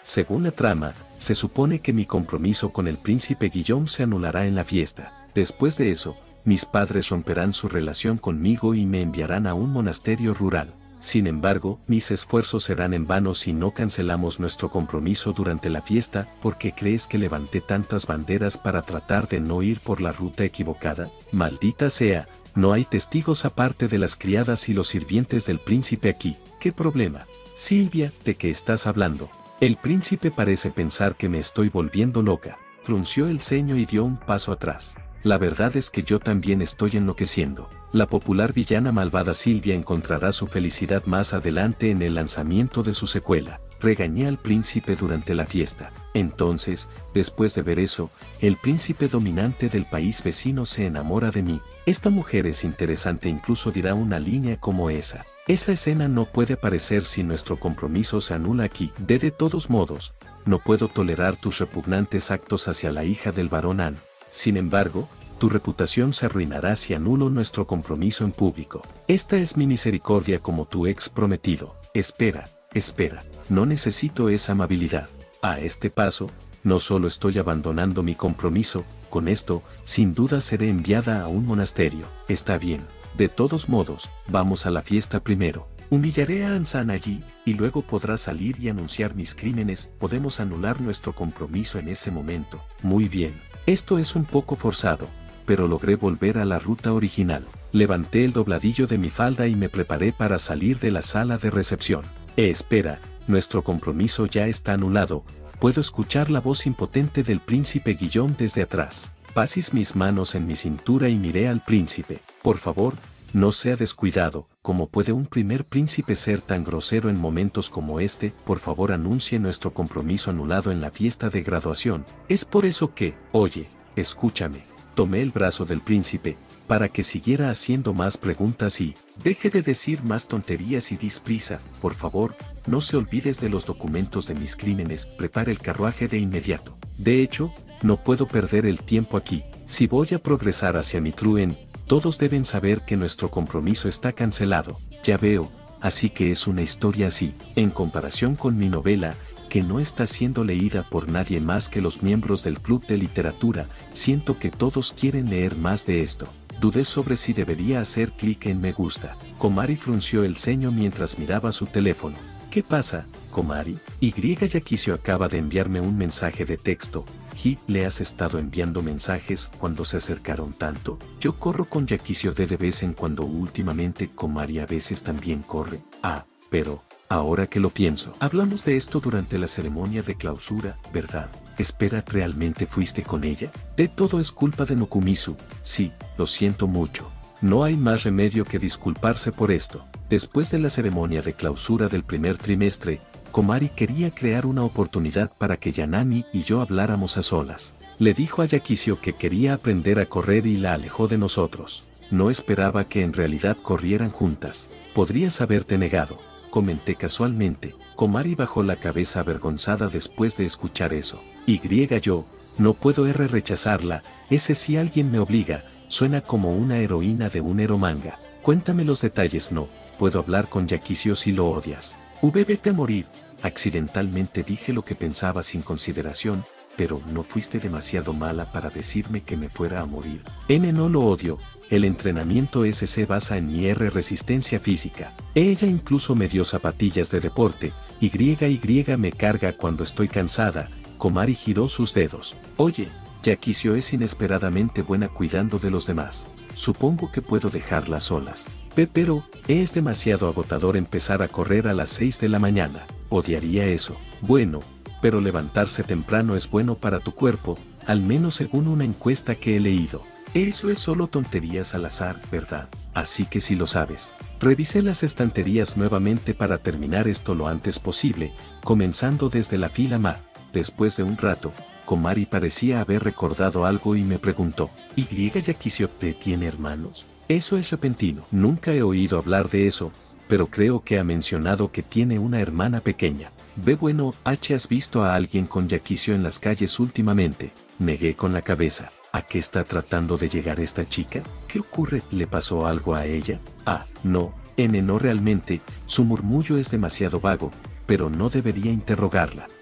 [SPEAKER 1] Según la trama, se supone que mi compromiso con el príncipe Guillaume se anulará en la fiesta. Después de eso, mis padres romperán su relación conmigo y me enviarán a un monasterio rural. Sin embargo, mis esfuerzos serán en vano si no cancelamos nuestro compromiso durante la fiesta. ¿Por qué crees que levanté tantas banderas para tratar de no ir por la ruta equivocada? Maldita sea, no hay testigos aparte de las criadas y los sirvientes del príncipe aquí. ¿Qué problema? Silvia, ¿de qué estás hablando? El príncipe parece pensar que me estoy volviendo loca. Frunció el ceño y dio un paso atrás. La verdad es que yo también estoy enloqueciendo. La popular villana malvada Silvia encontrará su felicidad más adelante en el lanzamiento de su secuela. Regañé al príncipe durante la fiesta. Entonces, después de ver eso, el príncipe dominante del país vecino se enamora de mí. Esta mujer es interesante, incluso dirá una línea como esa. Esa escena no puede aparecer si nuestro compromiso se anula aquí. De de todos modos, no puedo tolerar tus repugnantes actos hacia la hija del barón Anne. Sin embargo, tu reputación se arruinará si anulo nuestro compromiso en público. Esta es mi misericordia como tu ex prometido. Espera, espera, no necesito esa amabilidad. A este paso, no solo estoy abandonando mi compromiso, con esto, sin duda seré enviada a un monasterio. Está bien. De todos modos, vamos a la fiesta primero. Humillaré a Ansan allí, y luego podrá salir y anunciar mis crímenes. Podemos anular nuestro compromiso en ese momento. Muy bien. Esto es un poco forzado, pero logré volver a la ruta original. Levanté el dobladillo de mi falda y me preparé para salir de la sala de recepción. Eh, espera, nuestro compromiso ya está anulado. Puedo escuchar la voz impotente del príncipe Guillaume desde atrás. Pasis mis manos en mi cintura y miré al príncipe. Por favor, no sea descuidado. ¿Cómo puede un primer príncipe ser tan grosero en momentos como este? Por favor, anuncie nuestro compromiso anulado en la fiesta de graduación. Es por eso que, oye, escúchame. Tomé el brazo del príncipe, para que siguiera haciendo más preguntas y, deje de decir más tonterías y disprisa, por favor, no se olvides de los documentos de mis crímenes, prepare el carruaje de inmediato. De hecho, no puedo perder el tiempo aquí. Si voy a progresar hacia mi truen, todos deben saber que nuestro compromiso está cancelado. Ya veo, así que es una historia así. En comparación con mi novela, que no está siendo leída por nadie más que los miembros del club de literatura, siento que todos quieren leer más de esto. Dudé sobre si debería hacer clic en me gusta. Komari frunció el ceño mientras miraba su teléfono. ¿Qué pasa, Komari? Y Yakisio acaba de enviarme un mensaje de texto. Ji, ¿le has estado enviando mensajes cuando se acercaron tanto? Yo corro con Yakisio de de vez en cuando, últimamente Komari a veces también corre. Ah, pero, ahora que lo pienso, hablamos de esto durante la ceremonia de clausura, ¿verdad? Espera, ¿realmente fuiste con ella? De todo es culpa de Nokumizu. Sí, lo siento mucho. No hay más remedio que disculparse por esto. Después de la ceremonia de clausura del primer trimestre, Komari quería crear una oportunidad para que Yanami y yo habláramos a solas. Le dijo a Yakisio que quería aprender a correr y la alejó de nosotros. No esperaba que en realidad corrieran juntas. Podrías haberte negado, comenté casualmente. Komari bajó la cabeza avergonzada después de escuchar eso. Y yo, no puedo r rechazarla, ese si alguien me obliga, suena como una heroína de un eromanga. Cuéntame los detalles. No puedo hablar con Yakisio si lo odias. V vete a morir. Accidentalmente dije lo que pensaba sin consideración, pero no fuiste demasiado mala para decirme que me fuera a morir. N no lo odio, el entrenamiento S se basa en mi R resistencia física. Ella incluso me dio zapatillas de deporte, Y Y me carga cuando estoy cansada. Komari giró sus dedos. Oye, Yakisio es inesperadamente buena cuidando de los demás. Supongo que puedo dejarla solas. Pe pero, es demasiado agotador empezar a correr a las seis de la mañana. Odiaría eso. Bueno, pero levantarse temprano es bueno para tu cuerpo, al menos según una encuesta que he leído. Eso es solo tonterías al azar, ¿verdad? Así que si lo sabes. Revisé las estanterías nuevamente para terminar esto lo antes posible, comenzando desde la fila M A. Después de un rato, Komari parecía haber recordado algo y me preguntó, ¿Y Yakisio tiene hermanos? Eso es repentino. Nunca he oído hablar de eso, pero creo que ha mencionado que tiene una hermana pequeña. Ve bueno, H ¿has visto a alguien con Yakisio en las calles últimamente? Negué con la cabeza. ¿A qué está tratando de llegar esta chica? ¿Qué ocurre? ¿Le pasó algo a ella? Ah, no, N no realmente, su murmullo es demasiado vago, pero no debería interrogarla.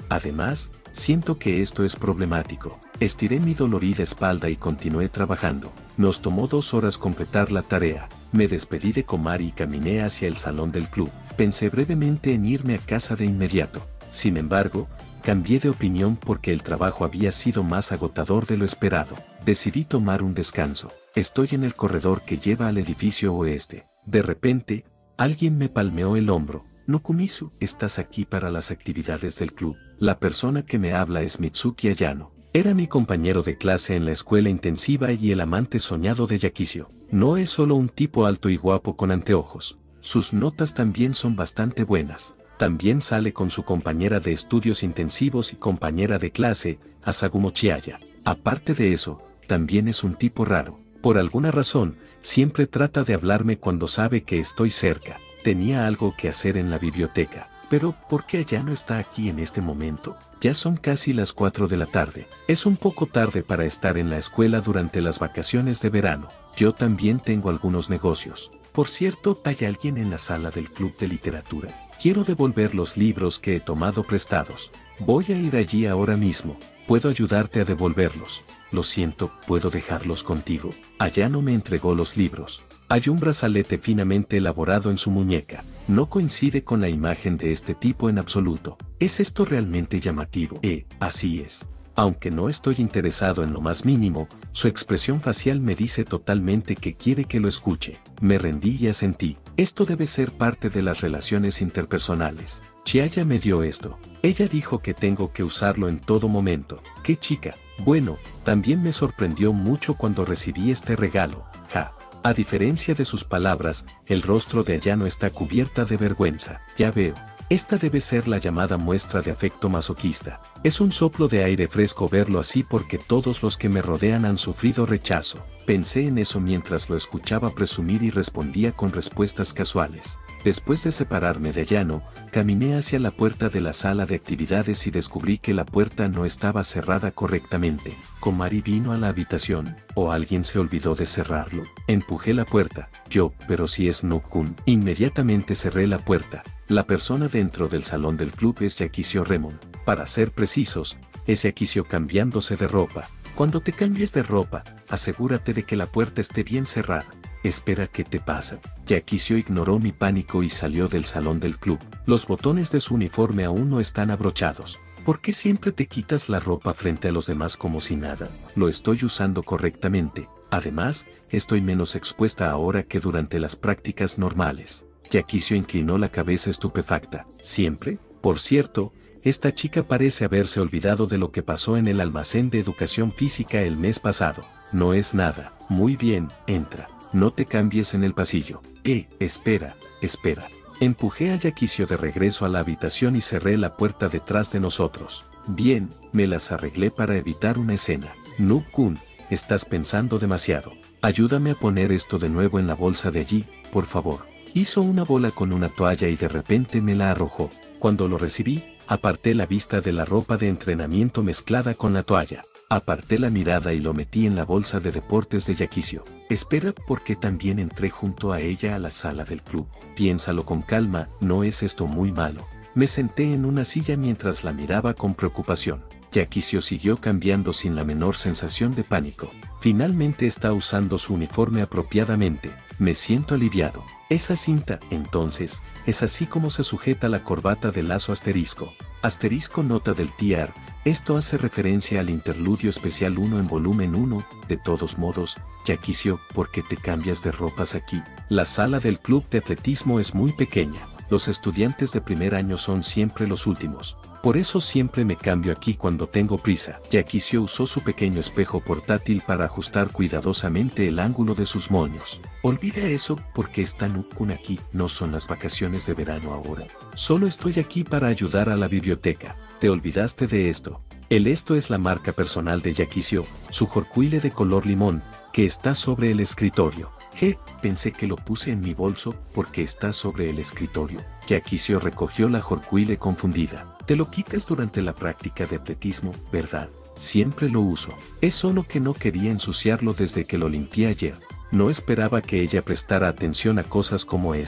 [SPEAKER 1] Además, siento que esto es problemático. Estiré mi dolorida espalda y continué trabajando. Nos tomó dos horas completar la tarea. Me despedí de Komari y caminé hacia el salón del club. Pensé brevemente en irme a casa de inmediato. Sin embargo, cambié de opinión porque el trabajo había sido más agotador de lo esperado. Decidí tomar un descanso. Estoy en el corredor que lleva al edificio oeste. De repente, alguien me palmeó el hombro. Nokumizu, ¿estás aquí para las actividades del club? La persona que me habla es Mitsuki Ayano. Era mi compañero de clase en la escuela intensiva y el amante soñado de Yakisio. No es solo un tipo alto y guapo con anteojos. Sus notas también son bastante buenas. También sale con su compañera de estudios intensivos y compañera de clase, Asagumo Chiaya. Aparte de eso, también es un tipo raro. Por alguna razón, siempre trata de hablarme cuando sabe que estoy cerca. Tenía algo que hacer en la biblioteca. Pero, ¿por qué ya no está aquí en este momento? Ya son casi las cuatro de la tarde. Es un poco tarde para estar en la escuela durante las vacaciones de verano. Yo también tengo algunos negocios. Por cierto, ¿hay alguien en la sala del club de literatura? Quiero devolver los libros que he tomado prestados. Voy a ir allí ahora mismo. Puedo ayudarte a devolverlos. Lo siento, ¿puedo dejarlos contigo? Ayano me entregó los libros. Hay un brazalete finamente elaborado en su muñeca. No coincide con la imagen de este tipo en absoluto. ¿Es esto realmente llamativo? Eh, así es. Aunque no estoy interesado en lo más mínimo, su expresión facial me dice totalmente que quiere que lo escuche. Me rendí y asentí. Esto debe ser parte de las relaciones interpersonales. Chiaya me dio esto. Ella dijo que tengo que usarlo en todo momento. ¡Qué chica! Bueno, también me sorprendió mucho cuando recibí este regalo. Ja. A diferencia de sus palabras, el rostro de Ayano está cubierta de vergüenza. Ya veo. Esta debe ser la llamada muestra de afecto masoquista. Es un soplo de aire fresco verlo así porque todos los que me rodean han sufrido rechazo. Pensé en eso mientras lo escuchaba presumir y respondía con respuestas casuales. Después de separarme de Ayano, caminé hacia la puerta de la sala de actividades y descubrí que la puerta no estaba cerrada correctamente. ¿Komari vino a la habitación? ¿O alguien se olvidó de cerrarlo? Empujé la puerta. Yo, pero si es Nokun. Inmediatamente cerré la puerta. La persona dentro del salón del club es Yakisio Remon. Para ser precisos, es Yakisio cambiándose de ropa. Cuando te cambies de ropa, asegúrate de que la puerta esté bien cerrada. Espera, ¿qué te pasa? Yakisio ignoró mi pánico y salió del salón del club. Los botones de su uniforme aún no están abrochados. ¿Por qué siempre te quitas la ropa frente a los demás como si nada? Lo estoy usando correctamente. Además, estoy menos expuesta ahora que durante las prácticas normales. Yakisio inclinó la cabeza estupefacta. ¿Siempre? Por cierto, esta chica parece haberse olvidado de lo que pasó en el almacén de educación física el mes pasado. No es nada. Muy bien, entra. No te cambies en el pasillo. Eh, espera, espera. Empujé a Yakisio de regreso a la habitación y cerré la puerta detrás de nosotros. Bien, me las arreglé para evitar una escena. Nuk-kun, estás pensando demasiado. Ayúdame a poner esto de nuevo en la bolsa de allí, por favor. Hizo una bola con una toalla y de repente me la arrojó. Cuando lo recibí, aparté la vista de la ropa de entrenamiento mezclada con la toalla. Aparté la mirada y lo metí en la bolsa de deportes de Yakisio. Espera, porque también entré junto a ella a la sala del club. Piénsalo con calma, ¿no es esto muy malo? Me senté en una silla mientras la miraba con preocupación. Yakisio siguió cambiando sin la menor sensación de pánico. Finalmente está usando su uniforme apropiadamente. Me siento aliviado. Esa cinta, entonces, es así como se sujeta la corbata de lazo asterisco. Asterisco nota del T R. Esto hace referencia al interludio especial uno en volumen uno. De todos modos, Yakisio, ¿por qué te cambias de ropas aquí? La sala del club de atletismo es muy pequeña. Los estudiantes de primer año son siempre los últimos. Por eso siempre me cambio aquí cuando tengo prisa. Yakisio usó su pequeño espejo portátil para ajustar cuidadosamente el ángulo de sus moños. Olvida eso, porque está Nuk-kun aquí. No son las vacaciones de verano ahora. Solo estoy aquí para ayudar a la biblioteca. Te olvidaste de esto. El esto es la marca personal de Yakisio, su jorcuile de color limón, que está sobre el escritorio. ¿Qué? Pensé que lo puse en mi bolso porque está sobre el escritorio. Yakisio recogió la jorcuile confundida. Te lo quitas durante la práctica de atletismo, ¿verdad? Siempre lo uso. Es solo que no quería ensuciarlo desde que lo limpié ayer. No esperaba que ella prestara atención a cosas como esta.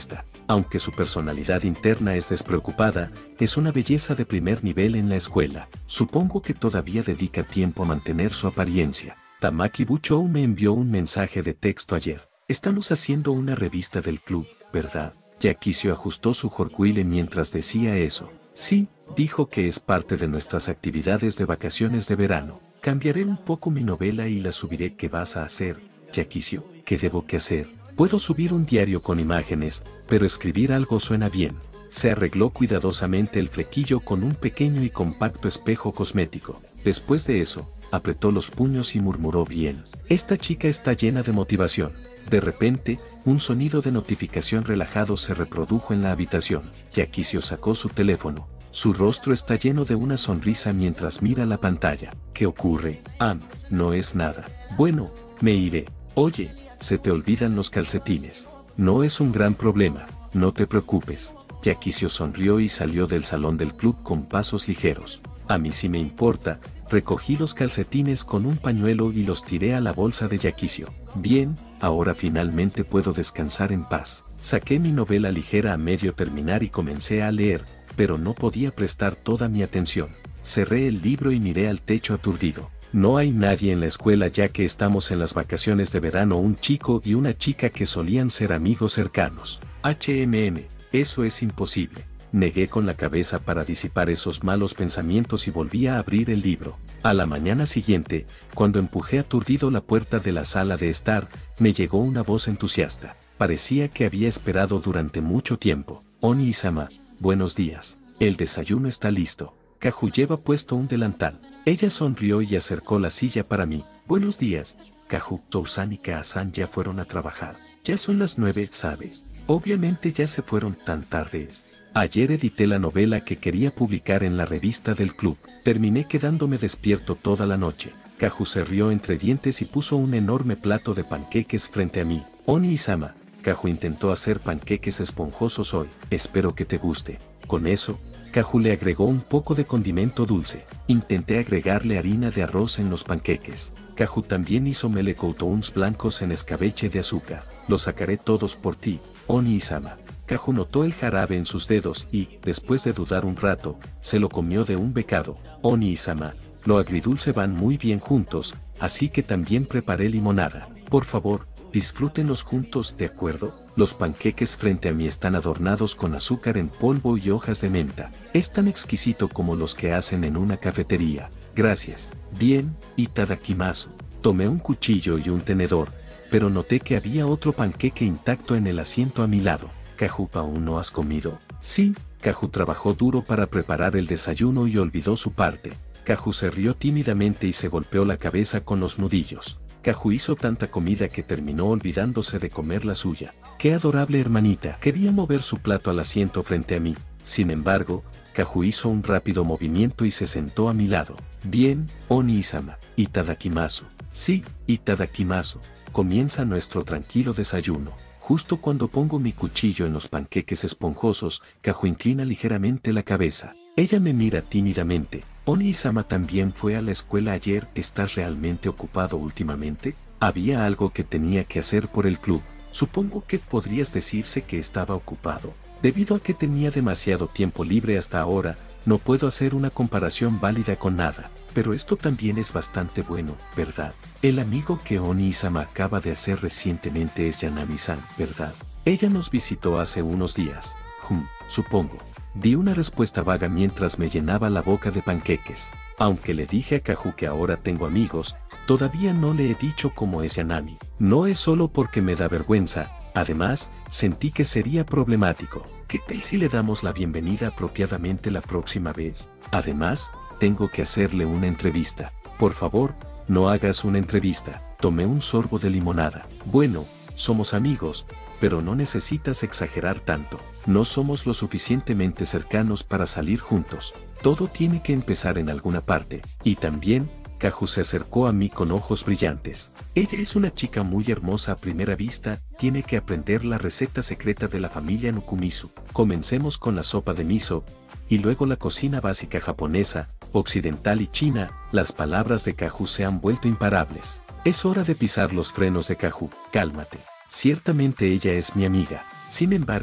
[SPEAKER 1] Aunque su personalidad interna es despreocupada, es una belleza de primer nivel en la escuela. Supongo que todavía dedica tiempo a mantener su apariencia. Tamaki Buchou me envió un mensaje de texto ayer. Estamos haciendo una revista del club, ¿verdad? Yakisio ajustó su jorquile mientras decía eso. Sí, dijo que es parte de nuestras actividades de vacaciones de verano. Cambiaré un poco mi novela y la subiré. ¿Qué vas a hacer, Yakisio? ¿Qué debo que hacer? Puedo subir un diario con imágenes, pero escribir algo suena bien. Se arregló cuidadosamente el flequillo con un pequeño y compacto espejo cosmético. Después de eso, apretó los puños y murmuró bien. Esta chica está llena de motivación. De repente, un sonido de notificación relajado se reprodujo en la habitación. Yakisio sacó su teléfono. Su rostro está lleno de una sonrisa mientras mira la pantalla. ¿Qué ocurre? Ah, no es nada. Bueno, me iré. Oye, se te olvidan los calcetines. No es un gran problema, no te preocupes. Yakisio sonrió y salió del salón del club con pasos ligeros. A mí sí me importa. Recogí los calcetines con un pañuelo y los tiré a la bolsa de Yakisio. Bien, ahora finalmente puedo descansar en paz. Saqué mi novela ligera a medio terminar y comencé a leer, pero no podía prestar toda mi atención. Cerré el libro y miré al techo aturdido. No hay nadie en la escuela ya que estamos en las vacaciones de verano. Un chico y una chica que solían ser amigos cercanos. HMM, eso es imposible. Negué con la cabeza para disipar esos malos pensamientos y volví a abrir el libro. A la mañana siguiente, cuando empujé aturdido la puerta de la sala de estar, me llegó una voz entusiasta. Parecía que había esperado durante mucho tiempo. Oni-sama, buenos días. El desayuno está listo. Kaju lleva puesto un delantal. Ella sonrió y acercó la silla para mí. Buenos días. Kaju, Tousan y Kaa-san ya fueron a trabajar. Ya son las nueve, ¿sabes? Obviamente ya se fueron tan tardes. Ayer edité la novela que quería publicar en la revista del club. Terminé quedándome despierto toda la noche. Kaju se rió entre dientes y puso un enorme plato de panqueques frente a mí. Oni-sama, Kaju intentó hacer panqueques esponjosos hoy. Espero que te guste. Con eso, Kaju le agregó un poco de condimento dulce. Intenté agregarle harina de arroz en los panqueques. Kaju también hizo melekotouns blancos en escabeche de azúcar. Los sacaré todos por ti, Oni-sama. Kaju notó el jarabe en sus dedos y, después de dudar un rato, se lo comió de un bocado. Oni-sama, lo agridulce van muy bien juntos, así que también preparé limonada. Por favor, disfrútenlos juntos, ¿de acuerdo? Los panqueques frente a mí están adornados con azúcar en polvo y hojas de menta. Es tan exquisito como los que hacen en una cafetería. Gracias. Bien, itadakimasu. Tomé un cuchillo y un tenedor, pero noté que había otro panqueque intacto en el asiento a mi lado. Kaju, ¿aún no has comido? Sí, Kaju trabajó duro para preparar el desayuno y olvidó su parte. Kaju se rió tímidamente y se golpeó la cabeza con los nudillos. Kaju hizo tanta comida que terminó olvidándose de comer la suya. ¡Qué adorable hermanita! Quería mover su plato al asiento frente a mí. Sin embargo, Kaju hizo un rápido movimiento y se sentó a mi lado. Bien, Oni-sama. Itadakimasu. Sí, itadakimasu. Comienza nuestro tranquilo desayuno. Justo cuando pongo mi cuchillo en los panqueques esponjosos, Kaju inclina ligeramente la cabeza. Ella me mira tímidamente. Oni-sama también fue a la escuela ayer. ¿Estás realmente ocupado últimamente? Había algo que tenía que hacer por el club. Supongo que podrías decirse que estaba ocupado. Debido a que tenía demasiado tiempo libre hasta ahora, no puedo hacer una comparación válida con nada. Pero esto también es bastante bueno, ¿verdad? El amigo que Oni-sama acaba de hacer recientemente es Yanami-san, ¿verdad? Ella nos visitó hace unos días. Hum, supongo. Di una respuesta vaga mientras me llenaba la boca de panqueques. Aunque le dije a Kaju que ahora tengo amigos, todavía no le he dicho cómo es Yanami. No es solo porque me da vergüenza, además, sentí que sería problemático. ¿Qué tal si le damos la bienvenida apropiadamente la próxima vez? Además, tengo que hacerle una entrevista. Por favor, no hagas una entrevista. Tomé un sorbo de limonada. Bueno, somos amigos, pero no necesitas exagerar tanto. No somos lo suficientemente cercanos para salir juntos. Todo tiene que empezar en alguna parte. Y también, Kaju se acercó a mí con ojos brillantes. Ella es una chica muy hermosa a primera vista, tiene que aprender la receta secreta de la familia Nukumizu. Comencemos con la sopa de miso, y luego la cocina básica japonesa, occidental y china. Las palabras de Kaju se han vuelto imparables. Es hora de pisar los frenos de Kaju. Cálmate. Ciertamente ella es mi amiga. Sin embargo,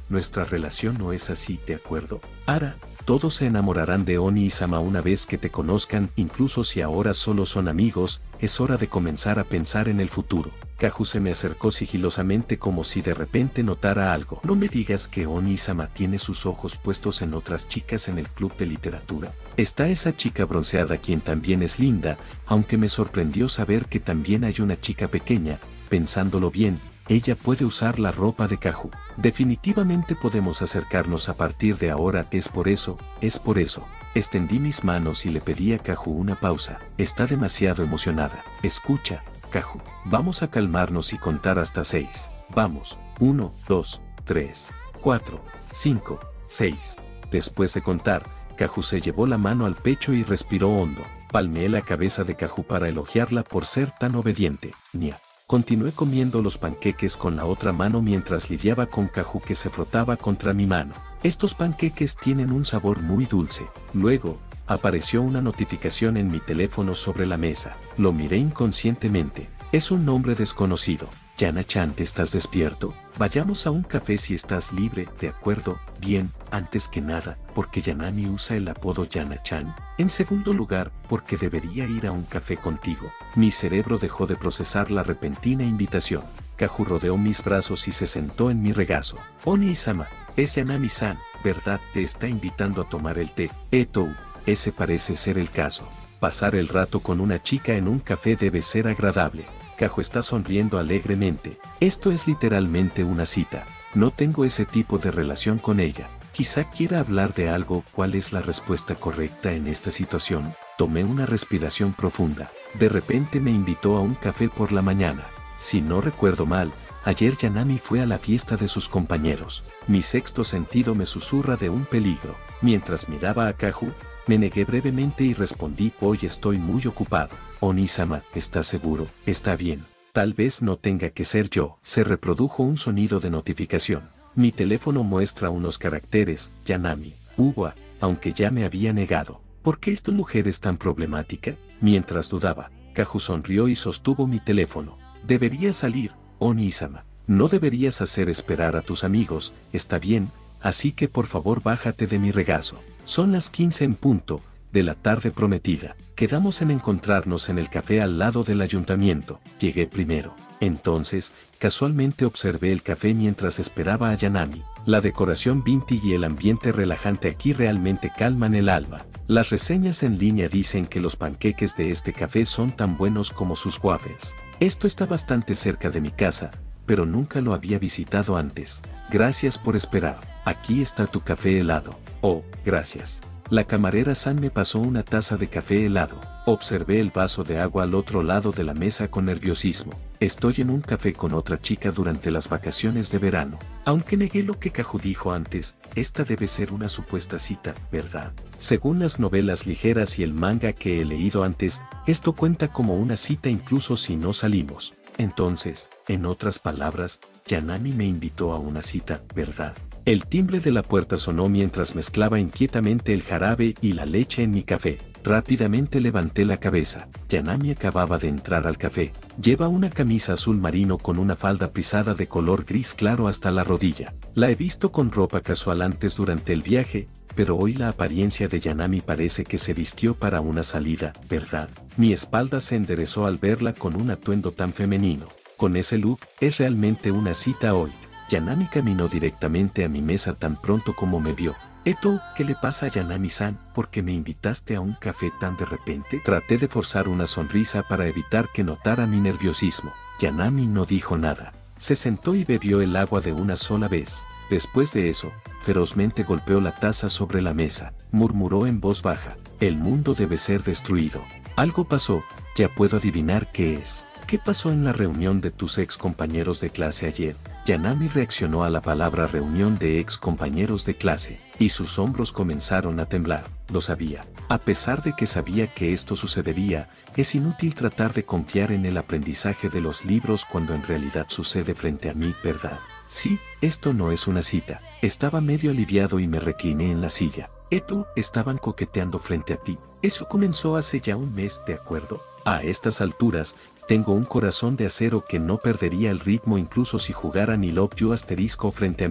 [SPEAKER 1] nuestra relación no es así, ¿de acuerdo? Ara, todos se enamorarán de Oni y Sama una vez que te conozcan, incluso si ahora solo son amigos, es hora de comenzar a pensar en el futuro. Kaju se me acercó sigilosamente como si de repente notara algo. No me digas que Oni y Sama tiene sus ojos puestos en otras chicas en el club de literatura. Está esa chica bronceada quien también es linda, aunque me sorprendió saber que también hay una chica pequeña. Pensándolo bien, ella puede usar la ropa de Kaju. Definitivamente podemos acercarnos a partir de ahora, es por eso, es por eso. Extendí mis manos y le pedí a Kaju una pausa. Está demasiado emocionada. Escucha, Kaju, vamos a calmarnos y contar hasta seis. Vamos, uno, dos, tres, cuatro, cinco, seis. Después de contar, Kaju se llevó la mano al pecho y respiró hondo. Palmeé la cabeza de Kaju para elogiarla por ser tan obediente. Nia. Continué comiendo los panqueques con la otra mano mientras lidiaba con Kaju que se frotaba contra mi mano. Estos panqueques tienen un sabor muy dulce. Luego, apareció una notificación en mi teléfono sobre la mesa. Lo miré inconscientemente. Es un nombre desconocido. Yana-chan, ¿estás despierto? Vayamos a un café si estás libre, ¿de acuerdo? Bien, antes que nada, ¿por qué Yanami usa el apodo Yana-chan? En segundo lugar, ¿por qué debería ir a un café contigo? Mi cerebro dejó de procesar la repentina invitación. Kaju rodeó mis brazos y se sentó en mi regazo. Oni-sama, es Yanami-san, ¿verdad? Te está invitando a tomar el té. Etou, ese parece ser el caso. Pasar el rato con una chica en un café debe ser agradable. Kaju está sonriendo alegremente. Esto es literalmente una cita. No tengo ese tipo de relación con ella. Quizá quiera hablar de algo. ¿Cuál es la respuesta correcta en esta situación? Tomé una respiración profunda. De repente me invitó a un café por la mañana. Si no recuerdo mal, ayer Yanami fue a la fiesta de sus compañeros. Mi sexto sentido me susurra de un peligro. Mientras miraba a Kaju, me negué brevemente y respondí: hoy estoy muy ocupado. Oni-sama, ¿estás seguro? Está bien. Tal vez no tenga que ser yo. Se reprodujo un sonido de notificación. Mi teléfono muestra unos caracteres: Yanami, Uwa, aunque ya me había negado. ¿Por qué esta mujer es tan problemática? Mientras dudaba, Kaju sonrió y sostuvo mi teléfono. Deberías salir, Oni-sama. No deberías hacer esperar a tus amigos, está bien, así que por favor bájate de mi regazo. Son las quince en punto de la tarde prometida. Quedamos en encontrarnos en el café al lado del ayuntamiento. Llegué primero. Entonces, casualmente observé el café mientras esperaba a Yanami. La decoración vintage y el ambiente relajante aquí realmente calman el alma. Las reseñas en línea dicen que los panqueques de este café son tan buenos como sus waffles. Esto está bastante cerca de mi casa, pero nunca lo había visitado antes. Gracias por esperar. Aquí está tu café helado. Oh, gracias. La camarera San me pasó una taza de café helado. Observé el vaso de agua al otro lado de la mesa con nerviosismo. Estoy en un café con otra chica durante las vacaciones de verano. Aunque negué lo que Kaju dijo antes, esta debe ser una supuesta cita, ¿verdad? Según las novelas ligeras y el manga que he leído antes, esto cuenta como una cita incluso si no salimos. Entonces, en otras palabras, Yanami me invitó a una cita, ¿verdad? El timbre de la puerta sonó mientras mezclaba inquietamente el jarabe y la leche en mi café. Rápidamente levanté la cabeza. Yanami acababa de entrar al café. Lleva una camisa azul marino con una falda pisada de color gris claro hasta la rodilla. La he visto con ropa casual antes durante el viaje, pero hoy la apariencia de Yanami parece que se vistió para una salida, ¿verdad? Mi espalda se enderezó al verla con un atuendo tan femenino. Con ese look, es realmente una cita hoy. Yanami caminó directamente a mi mesa tan pronto como me vio. Eto, ¿qué le pasa a Yanami-san? ¿Por qué me invitaste a un café tan de repente? Traté de forzar una sonrisa para evitar que notara mi nerviosismo. Yanami no dijo nada. Se sentó y bebió el agua de una sola vez. Después de eso, ferozmente golpeó la taza sobre la mesa. Murmuró en voz baja: el mundo debe ser destruido. Algo pasó, ya puedo adivinar qué es. ¿Qué pasó en la reunión de tus ex compañeros de clase ayer? Yanami reaccionó a la palabra reunión de ex compañeros de clase, y sus hombros comenzaron a temblar. Lo sabía. A pesar de que sabía que esto sucedería, es inútil tratar de confiar en el aprendizaje de los libros cuando en realidad sucede frente a mí, ¿verdad? Sí, esto no es una cita. Estaba medio aliviado y me recliné en la silla. Eto, estaban coqueteando frente a ti. Eso comenzó hace ya un mes, ¿de acuerdo? A estas alturas, tengo un corazón de acero que no perdería el ritmo incluso si jugaran I Love You asterisco frente a mí.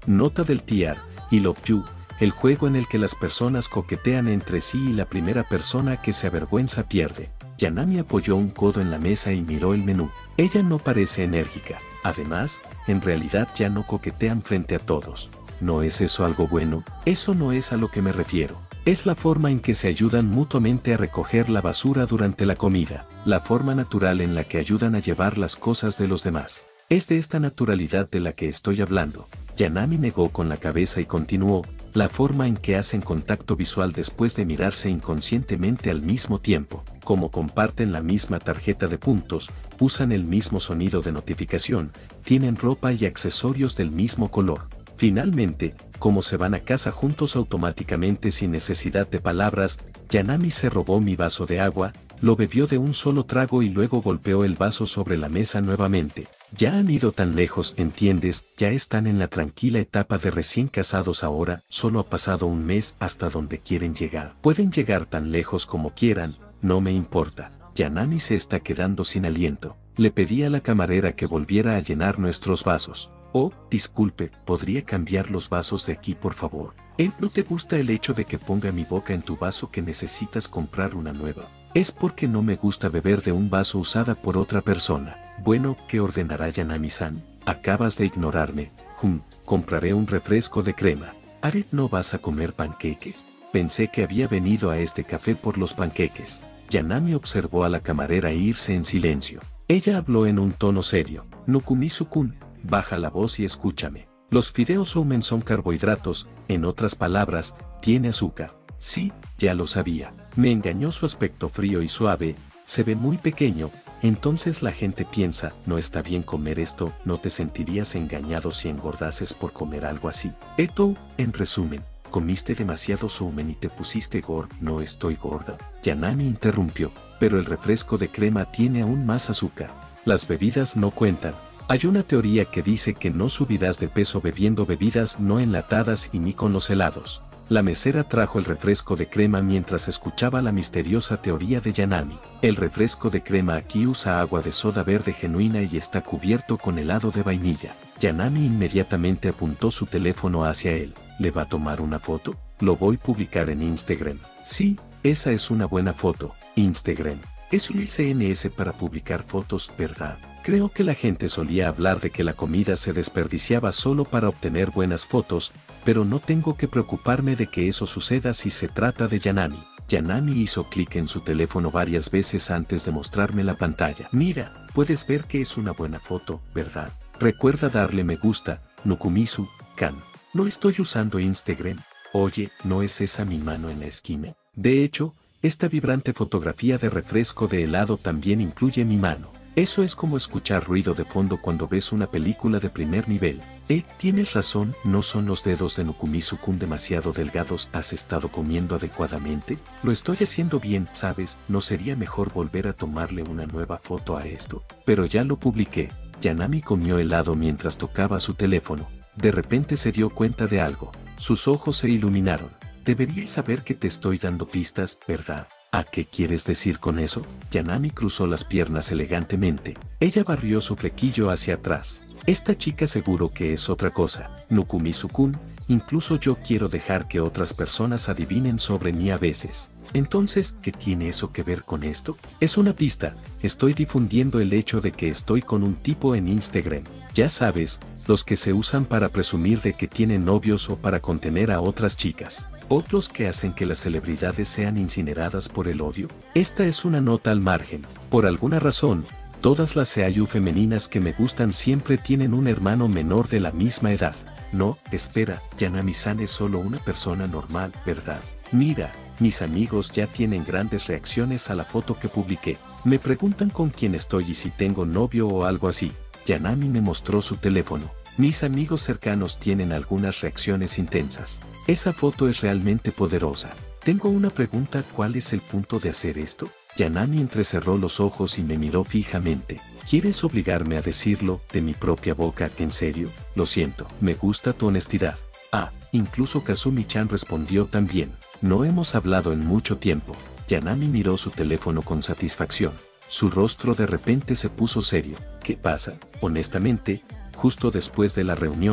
[SPEAKER 1] Nota del tiar, I Love You, el juego en el que las personas coquetean entre sí y la primera persona que se avergüenza pierde. Yanami apoyó un codo en la mesa y miró el menú. Ella no parece enérgica. Además, en realidad ya no coquetean frente a todos. ¿No es eso algo bueno? Eso no es a lo que me refiero. Es la forma en que se ayudan mutuamente a recoger la basura durante la comida, la forma natural en la que ayudan a llevar las cosas de los demás. Es de esta naturalidad de la que estoy hablando. Yanami negó con la cabeza y continuó, la forma en que hacen contacto visual después de mirarse inconscientemente al mismo tiempo, como comparten la misma tarjeta de puntos, usan el mismo sonido de notificación, tienen ropa y accesorios del mismo color. Finalmente, como se van a casa juntos automáticamente sin necesidad de palabras, Yanami se robó mi vaso de agua, lo bebió de un solo trago y luego golpeó el vaso sobre la mesa nuevamente. Ya han ido tan lejos, ¿entiendes? Ya están en la tranquila etapa de recién casados ahora, solo ha pasado un mes hasta donde quieren llegar. Pueden llegar tan lejos como quieran, no me importa. Yanami se está quedando sin aliento. Le pedí a la camarera que volviera a llenar nuestros vasos. Oh, disculpe, ¿podría cambiar los vasos de aquí por favor? ¿Eh? ¿No te gusta el hecho de que ponga mi boca en tu vaso que necesitas comprar una nueva? Es porque no me gusta beber de un vaso usada por otra persona. Bueno, ¿qué ordenará Yanami-san? Acabas de ignorarme. Hum, compraré un refresco de crema. ¿Are, no vas a comer panqueques? Pensé que había venido a este café por los panqueques. Yanami observó a la camarera irse en silencio. Ella habló en un tono serio. Nukumi-kun, baja la voz y escúchame. Los fideos soumen son carbohidratos, en otras palabras, tiene azúcar. Sí, ya lo sabía. Me engañó su aspecto frío y suave, se ve muy pequeño, entonces la gente piensa, no está bien comer esto, no te sentirías engañado si engordases por comer algo así. Eto, en resumen, comiste demasiado soumen y te pusiste gorda. No estoy gorda. Yanami interrumpió, pero el refresco de crema tiene aún más azúcar. Las bebidas no cuentan. Hay una teoría que dice que no subirás de peso bebiendo bebidas no enlatadas y ni con los helados. La mesera trajo el refresco de crema mientras escuchaba la misteriosa teoría de Yanami. El refresco de crema aquí usa agua de soda verde genuina y está cubierto con helado de vainilla. Yanami inmediatamente apuntó su teléfono hacia él. ¿Le va a tomar una foto? Lo voy a publicar en Instagram. Sí, esa es una buena foto. Instagram. Es un C N S para publicar fotos, ¿verdad? Creo que la gente solía hablar de que la comida se desperdiciaba solo para obtener buenas fotos, pero no tengo que preocuparme de que eso suceda si se trata de Yanami. Yanami hizo clic en su teléfono varias veces antes de mostrarme la pantalla. Mira, puedes ver que es una buena foto, ¿verdad? Recuerda darle me gusta, Nukumisu-kan. No estoy usando Instagram. Oye, ¿no es esa mi mano en la esquina? De hecho, esta vibrante fotografía de refresco de helado también incluye mi mano. Eso es como escuchar ruido de fondo cuando ves una película de primer nivel. Eh, tienes razón, ¿no son los dedos de Nukumisu-kun demasiado delgados? ¿Has estado comiendo adecuadamente? Lo estoy haciendo bien, ¿sabes? ¿No sería mejor volver a tomarle una nueva foto a esto? Pero ya lo publiqué. Yanami comió helado mientras tocaba su teléfono. De repente se dio cuenta de algo. Sus ojos se iluminaron. Deberías saber que te estoy dando pistas, ¿verdad? ¿A qué quieres decir con eso? Yanami cruzó las piernas elegantemente. Ella barrió su flequillo hacia atrás. Esta chica seguro que es otra cosa. Nukumisu-kun, incluso yo quiero dejar que otras personas adivinen sobre mí a veces. Entonces, ¿qué tiene eso que ver con esto? Es una pista. Estoy difundiendo el hecho de que estoy con un tipo en Instagram. Ya sabes, los que se usan para presumir de que tienen novios o para contener a otras chicas. Otros que hacen que las celebridades sean incineradas por el odio. Esta es una nota al margen. Por alguna razón, todas las seiyuu femeninas que me gustan siempre tienen un hermano menor de la misma edad. No, espera, Yanami-san es solo una persona normal, ¿verdad? Mira, mis amigos ya tienen grandes reacciones a la foto que publiqué. Me preguntan con quién estoy y si tengo novio o algo así. Yanami me mostró su teléfono. Mis amigos cercanos tienen algunas reacciones intensas. Esa foto es realmente poderosa. Tengo una pregunta, ¿cuál es el punto de hacer esto? Yanami entrecerró los ojos y me miró fijamente. ¿Quieres obligarme a decirlo de mi propia boca? ¿En serio? Lo siento, me gusta tu honestidad. Ah, incluso Kazumi-chan respondió también. No hemos hablado en mucho tiempo. Yanami miró su teléfono con satisfacción. Su rostro de repente se puso serio. ¿Qué pasa? Honestamente, justo después de la reunión,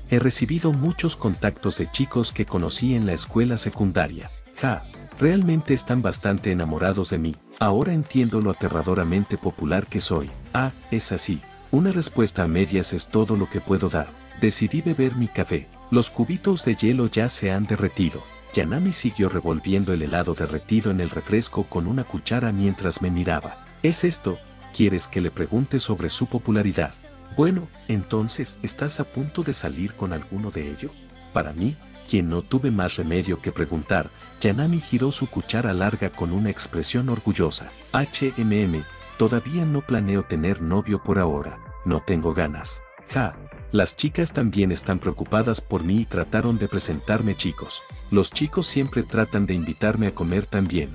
[SPEAKER 1] he recibido muchos contactos de chicos que conocí en la escuela secundaria. Ja, realmente están bastante enamorados de mí. Ahora entiendo lo aterradoramente popular que soy. Ah, es así. Una respuesta a medias es todo lo que puedo dar. Decidí beber mi café. Los cubitos de hielo ya se han derretido. Yanami siguió revolviendo el helado derretido en el refresco con una cuchara mientras me miraba. ¿Es esto? ¿Quieres que le pregunte sobre su popularidad? Bueno, entonces, ¿estás a punto de salir con alguno de ellos? Para mí, quien no tuve más remedio que preguntar, Yanami giró su cuchara larga con una expresión orgullosa. HMM, todavía no planeo tener novio por ahora, no tengo ganas. Ja, las chicas también están preocupadas por mí y trataron de presentarme chicos. Los chicos siempre tratan de invitarme a comer también.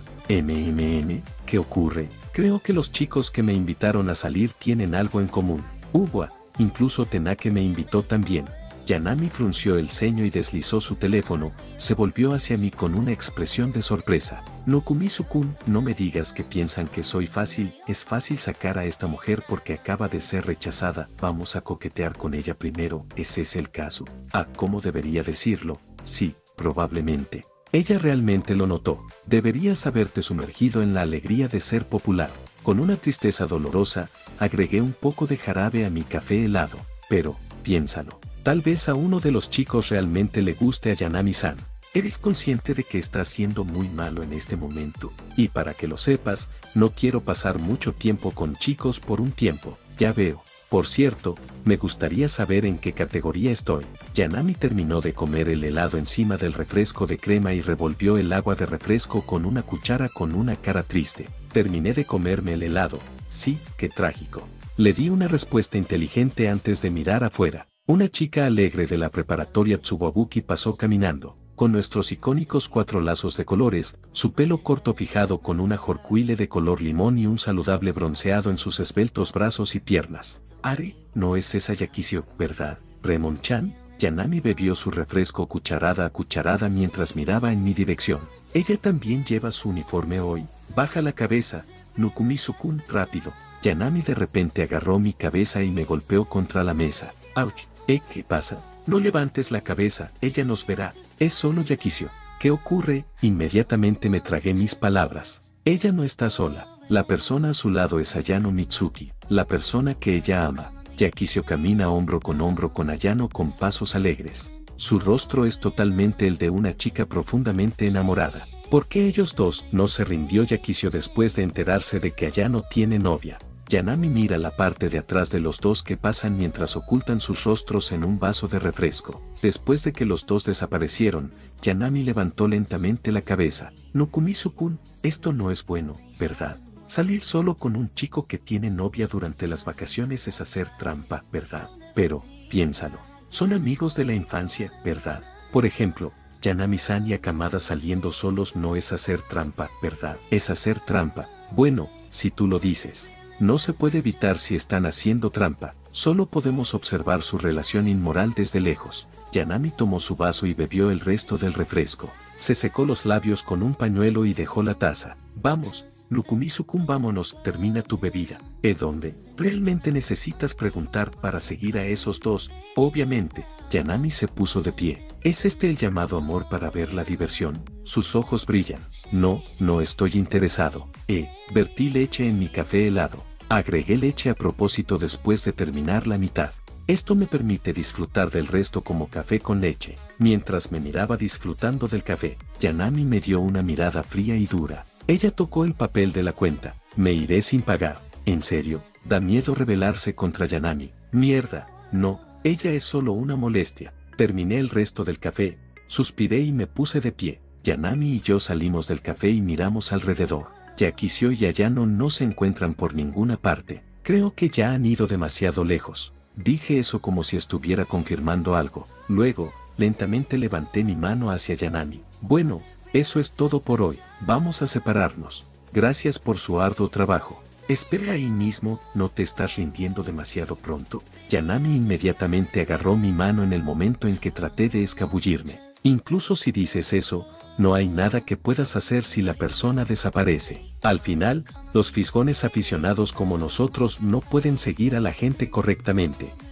[SPEAKER 1] MMM, ¿qué ocurre? Creo que los chicos que me invitaron a salir tienen algo en común. Uwa, incluso Tenake me invitó también. Yanami frunció el ceño y deslizó su teléfono, se volvió hacia mí con una expresión de sorpresa. Nokumizu-kun, no me digas que piensan que soy fácil, es fácil sacar a esta mujer porque acaba de ser rechazada, vamos a coquetear con ella primero, ¿ese es el caso? Ah, ¿cómo debería decirlo? Sí, probablemente. Ella realmente lo notó. Deberías haberte sumergido en la alegría de ser popular. Con una tristeza dolorosa, agregué un poco de jarabe a mi café helado. Pero, piénsalo. Tal vez a uno de los chicos realmente le guste a Yanami-san. Eres consciente de que está siendo muy malo en este momento. Y para que lo sepas, no quiero pasar mucho tiempo con chicos por un tiempo. Ya veo. Por cierto, me gustaría saber en qué categoría estoy. Yanami terminó de comer el helado encima del refresco de crema y revolvió el agua de refresco con una cuchara con una cara triste. Terminé de comerme el helado. Sí, qué trágico. Le di una respuesta inteligente antes de mirar afuera. Una chica alegre de la preparatoria Tsuwabuki pasó caminando, con nuestros icónicos cuatro lazos de colores, su pelo corto fijado con una jorquile de color limón y un saludable bronceado en sus esbeltos brazos y piernas. Are, no es esa Yakisio, ¿verdad? Remon-chan. Yanami bebió su refresco cucharada a cucharada mientras miraba en mi dirección. Ella también lleva su uniforme hoy. Baja la cabeza, Nokumizu-kun, rápido. Yanami de repente agarró mi cabeza y me golpeó contra la mesa. ¡Auch! ¿Eh, qué pasa? No levantes la cabeza, ella nos verá. Es solo Yakisio. ¿Qué ocurre? Inmediatamente me tragué mis palabras. Ella no está sola. La persona a su lado es Ayano Mitsuki, la persona que ella ama. Yakisio camina hombro con hombro con Ayano con pasos alegres. Su rostro es totalmente el de una chica profundamente enamorada. ¿Por qué ellos dos? No se rindió Yakisio después de enterarse de que Ayano tiene novia. Yanami mira la parte de atrás de los dos que pasan mientras ocultan sus rostros en un vaso de refresco. Después de que los dos desaparecieron, Yanami levantó lentamente la cabeza. Nokumizu-kun, esto no es bueno, ¿verdad? Salir solo con un chico que tiene novia durante las vacaciones es hacer trampa, ¿verdad? Pero, piénsalo, son amigos de la infancia, ¿verdad? Por ejemplo, Yanami-san y Akamada saliendo solos no es hacer trampa, ¿verdad? Es hacer trampa. Bueno, si tú lo dices. No se puede evitar si están haciendo trampa, solo podemos observar su relación inmoral desde lejos. Yanami tomó su vaso y bebió el resto del refresco. Se secó los labios con un pañuelo y dejó la taza. Vamos, Nokumizu-kun, vámonos, termina tu bebida. ¿Eh dónde? ¿Realmente necesitas preguntar para seguir a esos dos? Obviamente. Yanami se puso de pie. ¿Es este el llamado amor para ver la diversión? Sus ojos brillan. No, no estoy interesado. Eh, vertí leche en mi café helado. Agregué leche a propósito después de terminar la mitad. Esto me permite disfrutar del resto como café con leche. Mientras me miraba disfrutando del café, Yanami me dio una mirada fría y dura. Ella tocó el papel de la cuenta. Me iré sin pagar. ¿En serio? Da miedo rebelarse contra Yanami. Mierda, no, ella es solo una molestia. Terminé el resto del café, suspiré y me puse de pie. Yanami y yo salimos del café y miramos alrededor. Yakisio y Ayano no se encuentran por ninguna parte. Creo que ya han ido demasiado lejos. Dije eso como si estuviera confirmando algo. Luego, lentamente levanté mi mano hacia Yanami. Bueno, eso es todo por hoy. Vamos a separarnos. Gracias por su arduo trabajo. Espera ahí mismo, ¿no te estás rindiendo demasiado pronto? Yanami inmediatamente agarró mi mano en el momento en que traté de escabullirme. Incluso si dices eso, no hay nada que puedas hacer si la persona desaparece. Al final, los fisgones aficionados como nosotros no pueden seguir a la gente correctamente.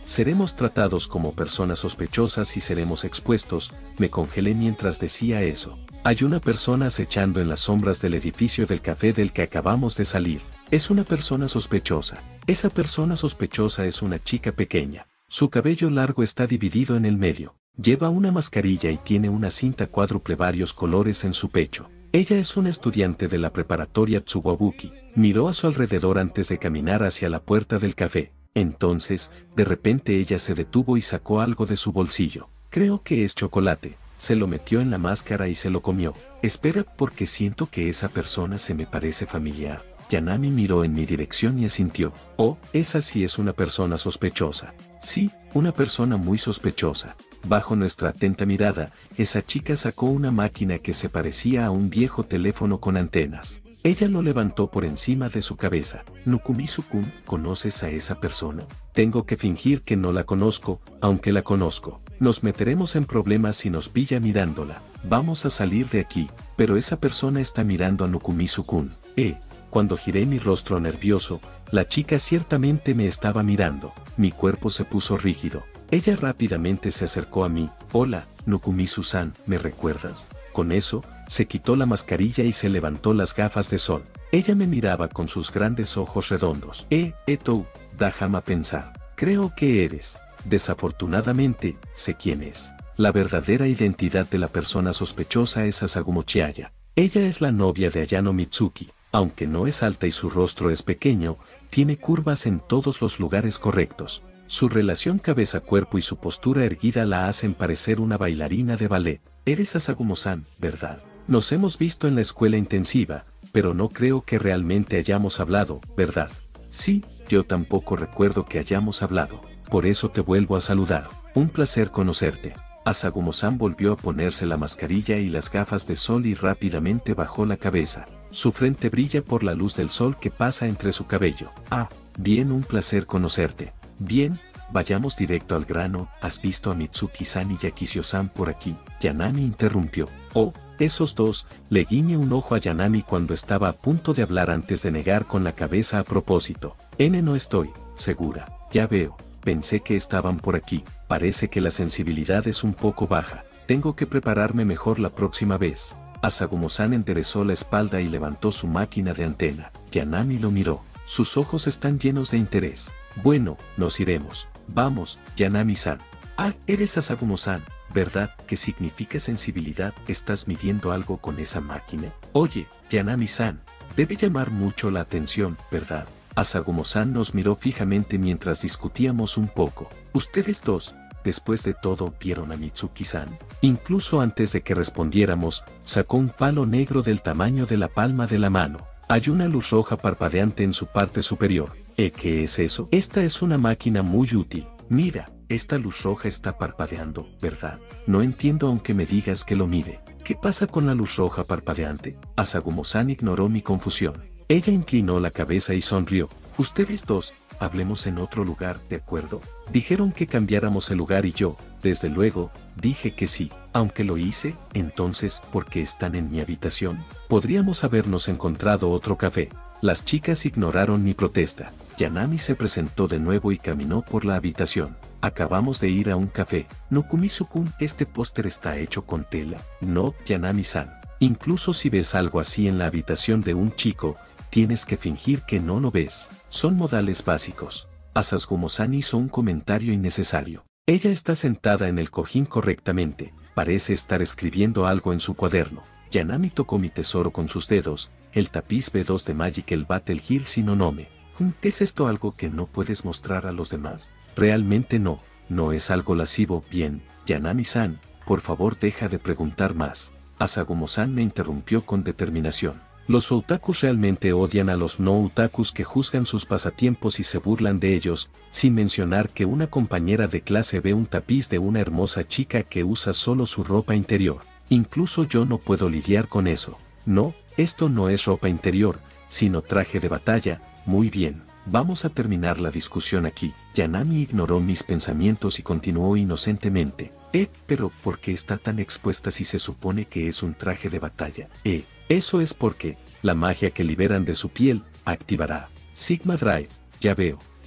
[SPEAKER 1] Seremos tratados como personas sospechosas y seremos expuestos. Me congelé mientras decía eso. Hay una persona acechando en las sombras del edificio del café del que acabamos de salir. Es una persona sospechosa. Esa persona sospechosa es una chica pequeña. Su cabello largo está dividido en el medio. Lleva una mascarilla y tiene una cinta cuádruple varios colores en su pecho. Ella es una estudiante de la preparatoria Tsuwabuki. Miró a su alrededor antes de caminar hacia la puerta del café. Entonces, de repente ella se detuvo y sacó algo de su bolsillo. Creo que es chocolate. Se lo metió en la máscara y se lo comió. Espera, porque siento que esa persona se me parece familiar. Yanami miró en mi dirección y asintió. Oh, esa sí es una persona sospechosa. Sí, una persona muy sospechosa. Bajo nuestra atenta mirada, esa chica sacó una máquina que se parecía a un viejo teléfono con antenas. Ella lo levantó por encima de su cabeza. Nukumizu-kun, ¿conoces a esa persona? Tengo que fingir que no la conozco, aunque la conozco. Nos meteremos en problemas si nos pilla mirándola. Vamos a salir de aquí, pero esa persona está mirando a Nukumizu-kun. Eh, cuando giré mi rostro nervioso, la chica ciertamente me estaba mirando. Mi cuerpo se puso rígido. Ella rápidamente se acercó a mí. Hola, Nukumizu-san, ¿me recuerdas? Con eso, se quitó la mascarilla y se levantó las gafas de sol. Ella me miraba con sus grandes ojos redondos. Eh, Etou, déjame pensar. Creo que eres. Desafortunadamente, sé quién es. La verdadera identidad de la persona sospechosa es Asagumo Chiaya. Ella es la novia de Ayano Mitsuki. Aunque no es alta y su rostro es pequeño, tiene curvas en todos los lugares correctos. Su relación cabeza-cuerpo y su postura erguida la hacen parecer una bailarina de ballet. Eres Asagumo-san, ¿verdad? Nos hemos visto en la escuela intensiva, pero no creo que realmente hayamos hablado, ¿verdad? Sí, yo tampoco recuerdo que hayamos hablado. Por eso te vuelvo a saludar. Un placer conocerte. Asagumo-san volvió a ponerse la mascarilla y las gafas de sol y rápidamente bajó la cabeza. Su frente brilla por la luz del sol que pasa entre su cabello. Ah, bien, un placer conocerte. Bien, vayamos directo al grano. ¿Has visto a Mitsuki-san y Yakishio-san por aquí? Yanami interrumpió. Oh, esos dos. Le guiñé un ojo a Yanami cuando estaba a punto de hablar antes de negar con la cabeza a propósito. N no estoy segura. Ya veo. Pensé que estaban por aquí. Parece que la sensibilidad es un poco baja. Tengo que prepararme mejor la próxima vez. Asagumo-san enderezó la espalda y levantó su máquina de antena. Yanami lo miró. Sus ojos están llenos de interés. Bueno, nos iremos. Vamos, Yanami-san. Ah, eres Asagumo-san, ¿verdad? ¿Qué significa sensibilidad? ¿Estás midiendo algo con esa máquina? Oye, Yanami-san, debe llamar mucho la atención, ¿verdad? Asagumo-san nos miró fijamente mientras discutíamos un poco. Ustedes dos, después de todo, ¿vieron a Mitsuki-san? Incluso antes de que respondiéramos, sacó un palo negro del tamaño de la palma de la mano. Hay una luz roja parpadeante en su parte superior. ¿Eh, qué es eso? Esta es una máquina muy útil. Mira, esta luz roja está parpadeando, ¿verdad? No entiendo aunque me digas que lo mire. ¿Qué pasa con la luz roja parpadeante? Asagumo-san ignoró mi confusión. Ella inclinó la cabeza y sonrió. Ustedes dos, hablemos en otro lugar, ¿de acuerdo? Dijeron que cambiáramos el lugar y yo, desde luego, dije que sí. Aunque lo hice, entonces, ¿por qué están en mi habitación? Podríamos habernos encontrado otro café. Las chicas ignoraron mi protesta. Yanami se presentó de nuevo y caminó por la habitación. Acabamos de ir a un café. Nukumizu-kun, ¿este póster está hecho con tela? No, Yanami-san. Incluso si ves algo así en la habitación de un chico, tienes que fingir que no lo ves. Son modales básicos. Asagumo-san hizo un comentario innecesario. Ella está sentada en el cojín correctamente. Parece estar escribiendo algo en su cuaderno. Yanami tocó mi tesoro con sus dedos, el tapiz B dos de Magical Battle Hill Shinonome. ¿Es esto algo que no puedes mostrar a los demás? Realmente no, no es algo lascivo. Bien, Yanami-san, por favor deja de preguntar más. Asagumo-san me interrumpió con determinación. Los otakus realmente odian a los no otakus que juzgan sus pasatiempos y se burlan de ellos, sin mencionar que una compañera de clase ve un tapiz de una hermosa chica que usa solo su ropa interior. Incluso yo no puedo lidiar con eso. No, esto no es ropa interior, sino traje de batalla. Muy bien, vamos a terminar la discusión aquí. Yanami ignoró mis pensamientos y continuó inocentemente. Eh, pero ¿por qué está tan expuesta si se supone que es un traje de batalla? Eh, eso es porque la magia que liberan de su piel activará Sigma Drive. Ya veo.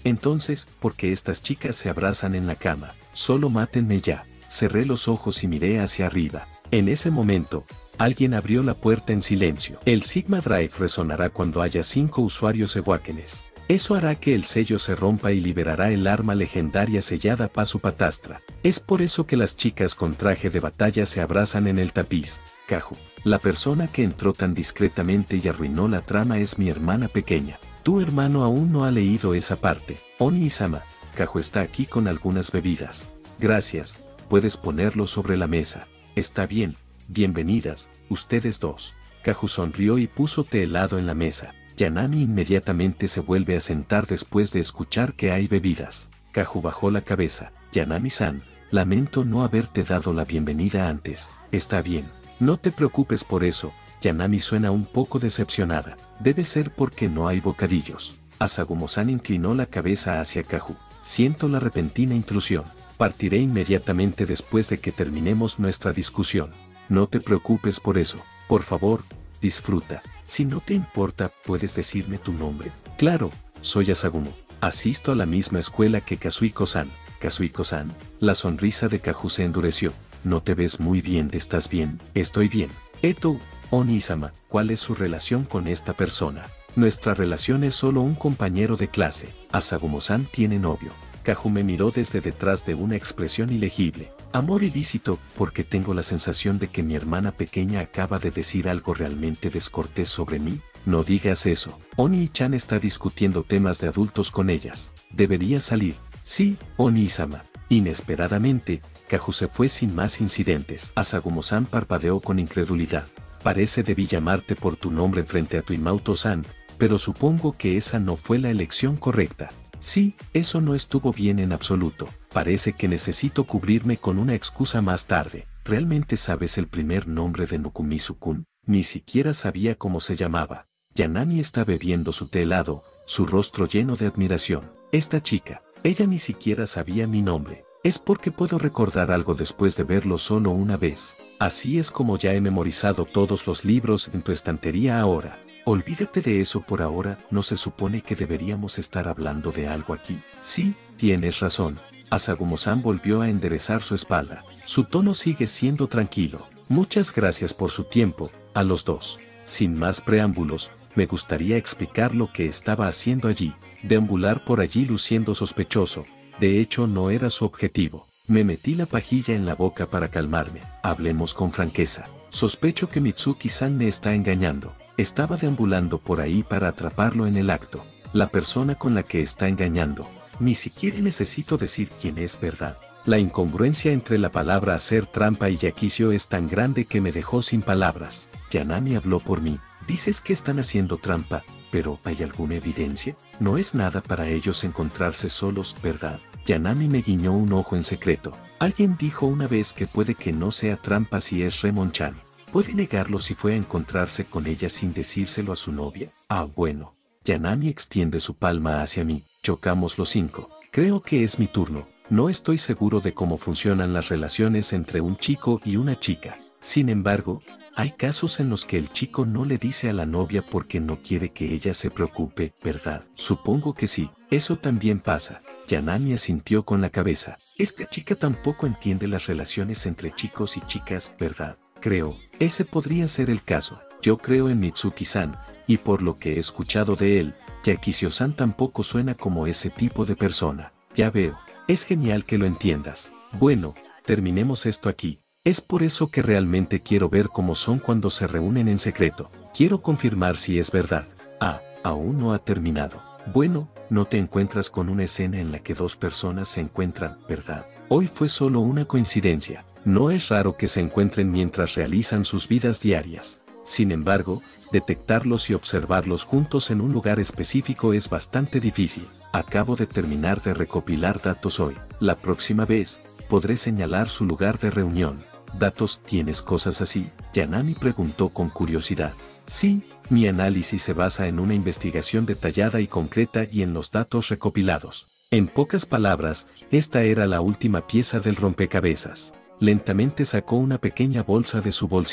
[SPEAKER 1] Entonces, ¿por qué estas chicas se abrazan en la cama? Solo mátenme ya. Cerré los ojos y miré hacia arriba. En ese momento, alguien abrió la puerta en silencio. El Sigma Drive resonará cuando haya cinco usuarios Ewáquenes. Eso hará que el sello se rompa y liberará el arma legendaria sellada Pazupatastra. Es por eso que las chicas con traje de batalla se abrazan en el tapiz. Kahu, la persona que entró tan discretamente y arruinó la trama es mi hermana pequeña. Tu hermano aún no ha leído esa parte. Oni-sama, Kahu está aquí con algunas bebidas. Gracias, puedes ponerlo sobre la mesa. Está bien, bienvenidas, ustedes dos. Kahu sonrió y puso té helado en la mesa. Yanami inmediatamente se vuelve a sentar después de escuchar que hay bebidas. Kahu bajó la cabeza. Yanami-san, lamento no haberte dado la bienvenida antes. Está bien, no te preocupes por eso. Yanami suena un poco decepcionada. Debe ser porque no hay bocadillos. Asagumo-san inclinó la cabeza hacia Kahu. Siento la repentina intrusión. Partiré inmediatamente después de que terminemos nuestra discusión. No te preocupes por eso. Por favor, disfruta. Si no te importa, ¿puedes decirme tu nombre? Claro, soy Asagumo. Asisto a la misma escuela que Kazuhiko-san. Kazuhiko-san, la sonrisa de Kahu se endureció. No te ves muy bien, ¿estás bien? Estoy bien. Eto, Oni-sama, ¿cuál es su relación con esta persona? Nuestra relación es solo un compañero de clase. Asagumo-san tiene novio. Kahu me miró desde detrás de una expresión ilegible. Amor ilícito, porque tengo la sensación de que mi hermana pequeña acaba de decir algo realmente descortés sobre mí. No digas eso. Oni-chan está discutiendo temas de adultos con ellas. Debería salir. Sí, Oni-sama. Inesperadamente, Kahu se fue sin más incidentes. Asagumo-san parpadeó con incredulidad. Parece debí llamarte por tu nombre frente a tu Imauto-san, pero supongo que esa no fue la elección correcta. Sí, eso no estuvo bien en absoluto. Parece que necesito cubrirme con una excusa más tarde. ¿Realmente sabes el primer nombre de Nokumitsu-kun? Ni siquiera sabía cómo se llamaba. Yanami está bebiendo su té helado, su rostro lleno de admiración. Esta chica, ella ni siquiera sabía mi nombre. Es porque puedo recordar algo después de verlo solo una vez. Así es como ya he memorizado todos los libros en tu estantería ahora. Olvídate de eso por ahora, ¿no se supone que deberíamos estar hablando de algo aquí? Sí, tienes razón. Asagumo-san volvió a enderezar su espalda. Su tono sigue siendo tranquilo. Muchas gracias por su tiempo, a los dos. Sin más preámbulos, me gustaría explicar lo que estaba haciendo allí. Deambular por allí luciendo sospechoso. De hecho, no era su objetivo. Me metí la pajilla en la boca para calmarme. Hablemos con franqueza. Sospecho que Mitsuki-san me está engañando. Estaba deambulando por ahí para atraparlo en el acto. La persona con la que está engañando. Ni siquiera necesito decir quién es, ¿verdad? La incongruencia entre la palabra hacer trampa y yaquicio es tan grande que me dejó sin palabras. Yanami habló por mí. Dices que están haciendo trampa, pero ¿hay alguna evidencia? No es nada para ellos encontrarse solos, ¿verdad? Yanami me guiñó un ojo en secreto. Alguien dijo una vez que puede que no sea trampa si es Remon-chan. ¿Puede negarlo si fue a encontrarse con ella sin decírselo a su novia? Ah, bueno. Yanami extiende su palma hacia mí. Chocamos los cinco. Creo que es mi turno. No estoy seguro de cómo funcionan las relaciones entre un chico y una chica. Sin embargo, hay casos en los que el chico no le dice a la novia porque no quiere que ella se preocupe, ¿verdad? Supongo que sí. Eso también pasa. Yanami asintió con la cabeza. Esta chica tampoco entiende las relaciones entre chicos y chicas, ¿verdad? Creo, ese podría ser el caso. Yo creo en Mitsuki-san, y por lo que he escuchado de él, Yaquisio-san tampoco suena como ese tipo de persona. Ya veo, es genial que lo entiendas. Bueno, terminemos esto aquí. Es por eso que realmente quiero ver cómo son cuando se reúnen en secreto. Quiero confirmar si es verdad. Ah, aún no ha terminado. Bueno, no te encuentras con una escena en la que dos personas se encuentran, ¿verdad? Hoy fue solo una coincidencia. No es raro que se encuentren mientras realizan sus vidas diarias. Sin embargo, detectarlos y observarlos juntos en un lugar específico es bastante difícil. Acabo de terminar de recopilar datos hoy. La próxima vez, podré señalar su lugar de reunión. ¿Datos tienes cosas así? Yanami preguntó con curiosidad. Sí, mi análisis se basa en una investigación detallada y concreta y en los datos recopilados. En pocas palabras, esta era la última pieza del rompecabezas. Lentamente sacó una pequeña bolsa de su bolsillo.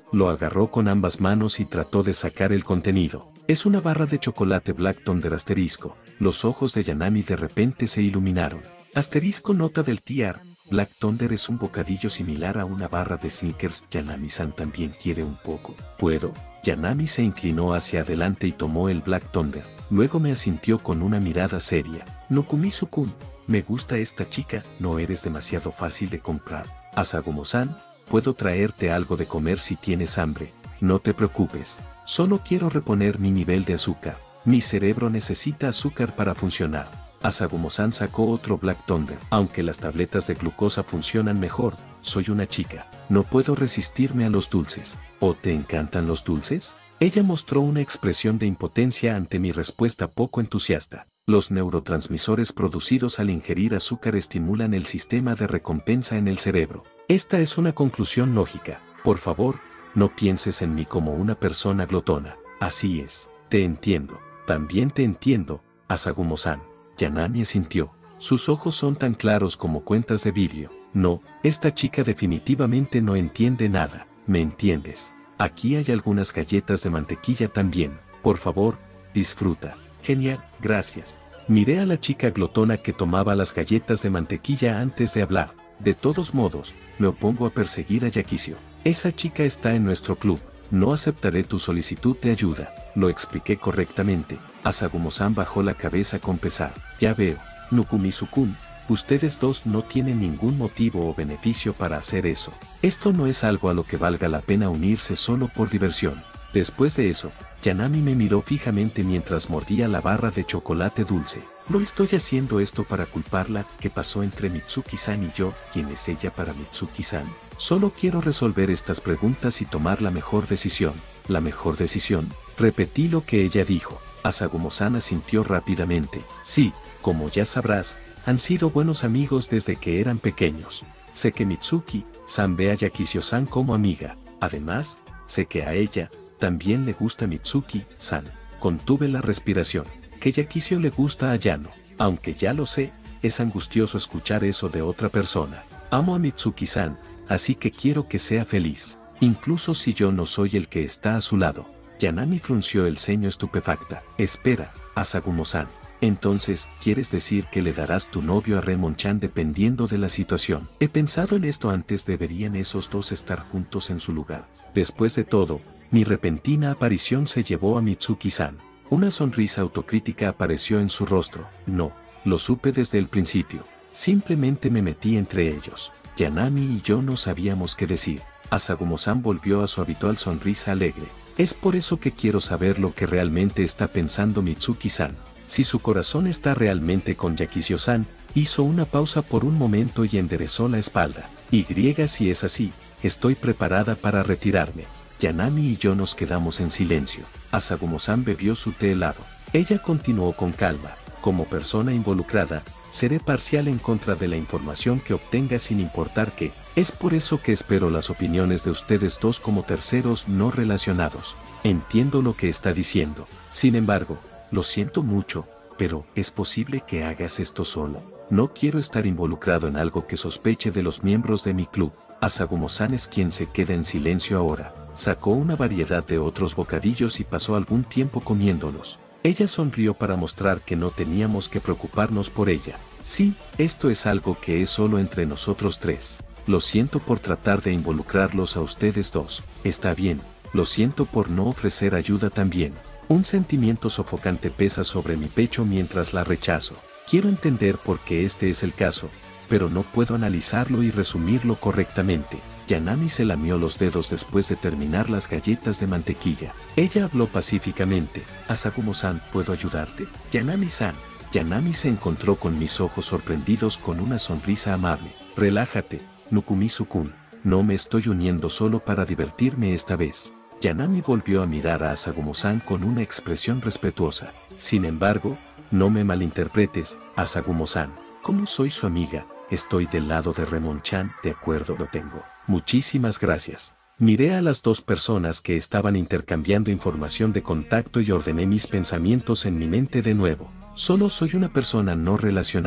[SPEAKER 1] Lo agarró con ambas manos y trató de sacar el contenido. Es una barra de chocolate Black Thunder asterisco. Los ojos de Yanami de repente se iluminaron. Asterisco nota del tiar. Black Thunder es un bocadillo similar a una barra de Snickers. Yanami-san también quiere un poco. ¿Puedo? Yanami se inclinó hacia adelante y tomó el Black Thunder. Luego me asintió con una mirada seria. Nokumi-sukun, me gusta esta chica, no eres demasiado fácil de comprar. Asagumo-san, puedo traerte algo de comer si tienes hambre. No te preocupes, solo quiero reponer mi nivel de azúcar. Mi cerebro necesita azúcar para funcionar. Asagumo-san sacó otro Black Thunder. Aunque las tabletas de glucosa funcionan mejor, soy una chica. No puedo resistirme a los dulces. ¿O te encantan los dulces? Ella mostró una expresión de impotencia ante mi respuesta poco entusiasta. Los neurotransmisores producidos al ingerir azúcar estimulan el sistema de recompensa en el cerebro. Esta es una conclusión lógica. Por favor, no pienses en mí como una persona glotona. Así es, te entiendo. También te entiendo, Asagumo-san. Yanami asintió. Sus ojos son tan claros como cuentas de vidrio. No, esta chica definitivamente no entiende nada. ¿Me entiendes? Aquí hay algunas galletas de mantequilla también. Por favor, disfruta. Genial, gracias. Miré a la chica glotona que tomaba las galletas de mantequilla antes de hablar. De todos modos, me opongo a perseguir a Yakizo. Esa chica está en nuestro club. No aceptaré tu solicitud de ayuda. Lo expliqué correctamente. Asagumo-san bajó la cabeza con pesar. Ya veo, Nokumi-sukun, ustedes dos no tienen ningún motivo o beneficio para hacer eso. Esto no es algo a lo que valga la pena unirse solo por diversión. Después de eso, Yanami me miró fijamente mientras mordía la barra de chocolate dulce. No estoy haciendo esto para culparla. ¿Qué pasó entre Mitsuki-san y yo? ¿Quién es ella para Mitsuki-san? Solo quiero resolver estas preguntas y tomar la mejor decisión. ¿La mejor decisión? Repetí lo que ella dijo. Asagumo-san asintió rápidamente. Sí, como ya sabrás, han sido buenos amigos desde que eran pequeños. Sé que Mitsuki-san ve a Yakizo-san como amiga. Además, sé que a ella también le gusta Mitsuki-san. Contuve la respiración. Que Yakizo le gusta a Yano. Aunque ya lo sé, es angustioso escuchar eso de otra persona. Amo a Mitsuki-san, así que quiero que sea feliz. Incluso si yo no soy el que está a su lado. Yanami frunció el ceño estupefacta. Espera, Asagumo-san. Entonces, ¿quieres decir que le darás tu novio a Remon-chan dependiendo de la situación? He pensado en esto antes. ¿Deberían esos dos estar juntos en su lugar? Después de todo, mi repentina aparición se llevó a Mitsuki-san. Una sonrisa autocrítica apareció en su rostro. No, lo supe desde el principio. Simplemente me metí entre ellos. Yanami y yo no sabíamos qué decir. Asagumo-san volvió a su habitual sonrisa alegre. Es por eso que quiero saber lo que realmente está pensando Mitsuki-san. Si su corazón está realmente con Yakizo-san. Hizo una pausa por un momento y enderezó la espalda. Y si es así, estoy preparada para retirarme. Yanami y yo nos quedamos en silencio. Asagumo-san bebió su té helado. Ella continuó con calma. Como persona involucrada, seré parcial en contra de la información que obtenga sin importar qué. Es por eso que espero las opiniones de ustedes dos como terceros no relacionados. Entiendo lo que está diciendo. Sin embargo, lo siento mucho, pero ¿es posible que hagas esto solo? No quiero estar involucrado en algo que sospeche de los miembros de mi club. Asagumo-san es quien se queda en silencio ahora. Sacó una variedad de otros bocadillos y pasó algún tiempo comiéndolos. Ella sonrió para mostrar que no teníamos que preocuparnos por ella. Sí, esto es algo que es solo entre nosotros tres. Lo siento por tratar de involucrarlos a ustedes dos. Está bien, lo siento por no ofrecer ayuda también. Un sentimiento sofocante pesa sobre mi pecho mientras la rechazo. Quiero entender por qué este es el caso, pero no puedo analizarlo y resumirlo correctamente. Yanami se lamió los dedos después de terminar las galletas de mantequilla. Ella habló pacíficamente. Asagumo-san, ¿puedo ayudarte? Yanami-san. Yanami se encontró con mis ojos sorprendidos con una sonrisa amable. Relájate, Nokumi-sukun. No me estoy uniendo solo para divertirme esta vez. Yanami volvió a mirar a Asagumo-san con una expresión respetuosa. Sin embargo, no me malinterpretes, Asagumo-san. Como soy su amiga, estoy del lado de Remon-chan. De acuerdo, lo tengo. Muchísimas gracias. Miré a las dos personas que estaban intercambiando información de contacto y ordené mis pensamientos en mi mente de nuevo. Solo soy una persona no relacionada.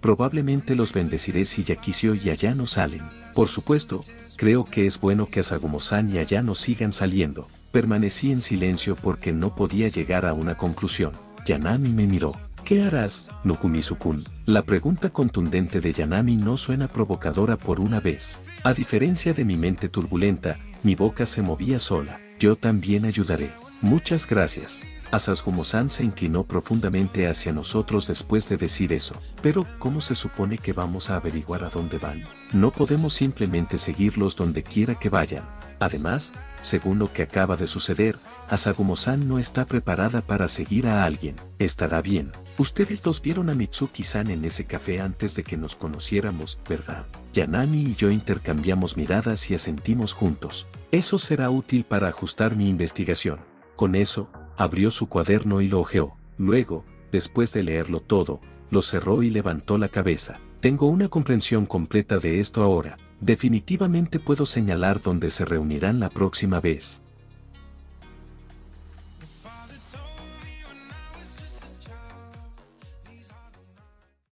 [SPEAKER 1] Probablemente los bendeciré si Yakisio y Ayano salen. Por supuesto, creo que es bueno que Asagumo-san y Ayano sigan saliendo. Permanecí en silencio porque no podía llegar a una conclusión. Yanami me miró. ¿Qué harás, Nukumizu-kun? La pregunta contundente de Yanami no suena provocadora por una vez. A diferencia de mi mente turbulenta, mi boca se movía sola. Yo también ayudaré. Muchas gracias. Asagumo-san se inclinó profundamente hacia nosotros después de decir eso. Pero, ¿cómo se supone que vamos a averiguar a dónde van? No podemos simplemente seguirlos donde quiera que vayan. Además, según lo que acaba de suceder, Asagumo-san no está preparada para seguir a alguien. Estará bien. Ustedes dos vieron a Mitsuki-san en ese café antes de que nos conociéramos, ¿verdad? Yanami y yo intercambiamos miradas y asentimos juntos. Eso será útil para ajustar mi investigación. Con eso, abrió su cuaderno y lo hojeó. Luego, después de leerlo todo, lo cerró y levantó la cabeza. Tengo una comprensión completa de esto ahora. Definitivamente puedo señalar dónde se reunirán la próxima vez.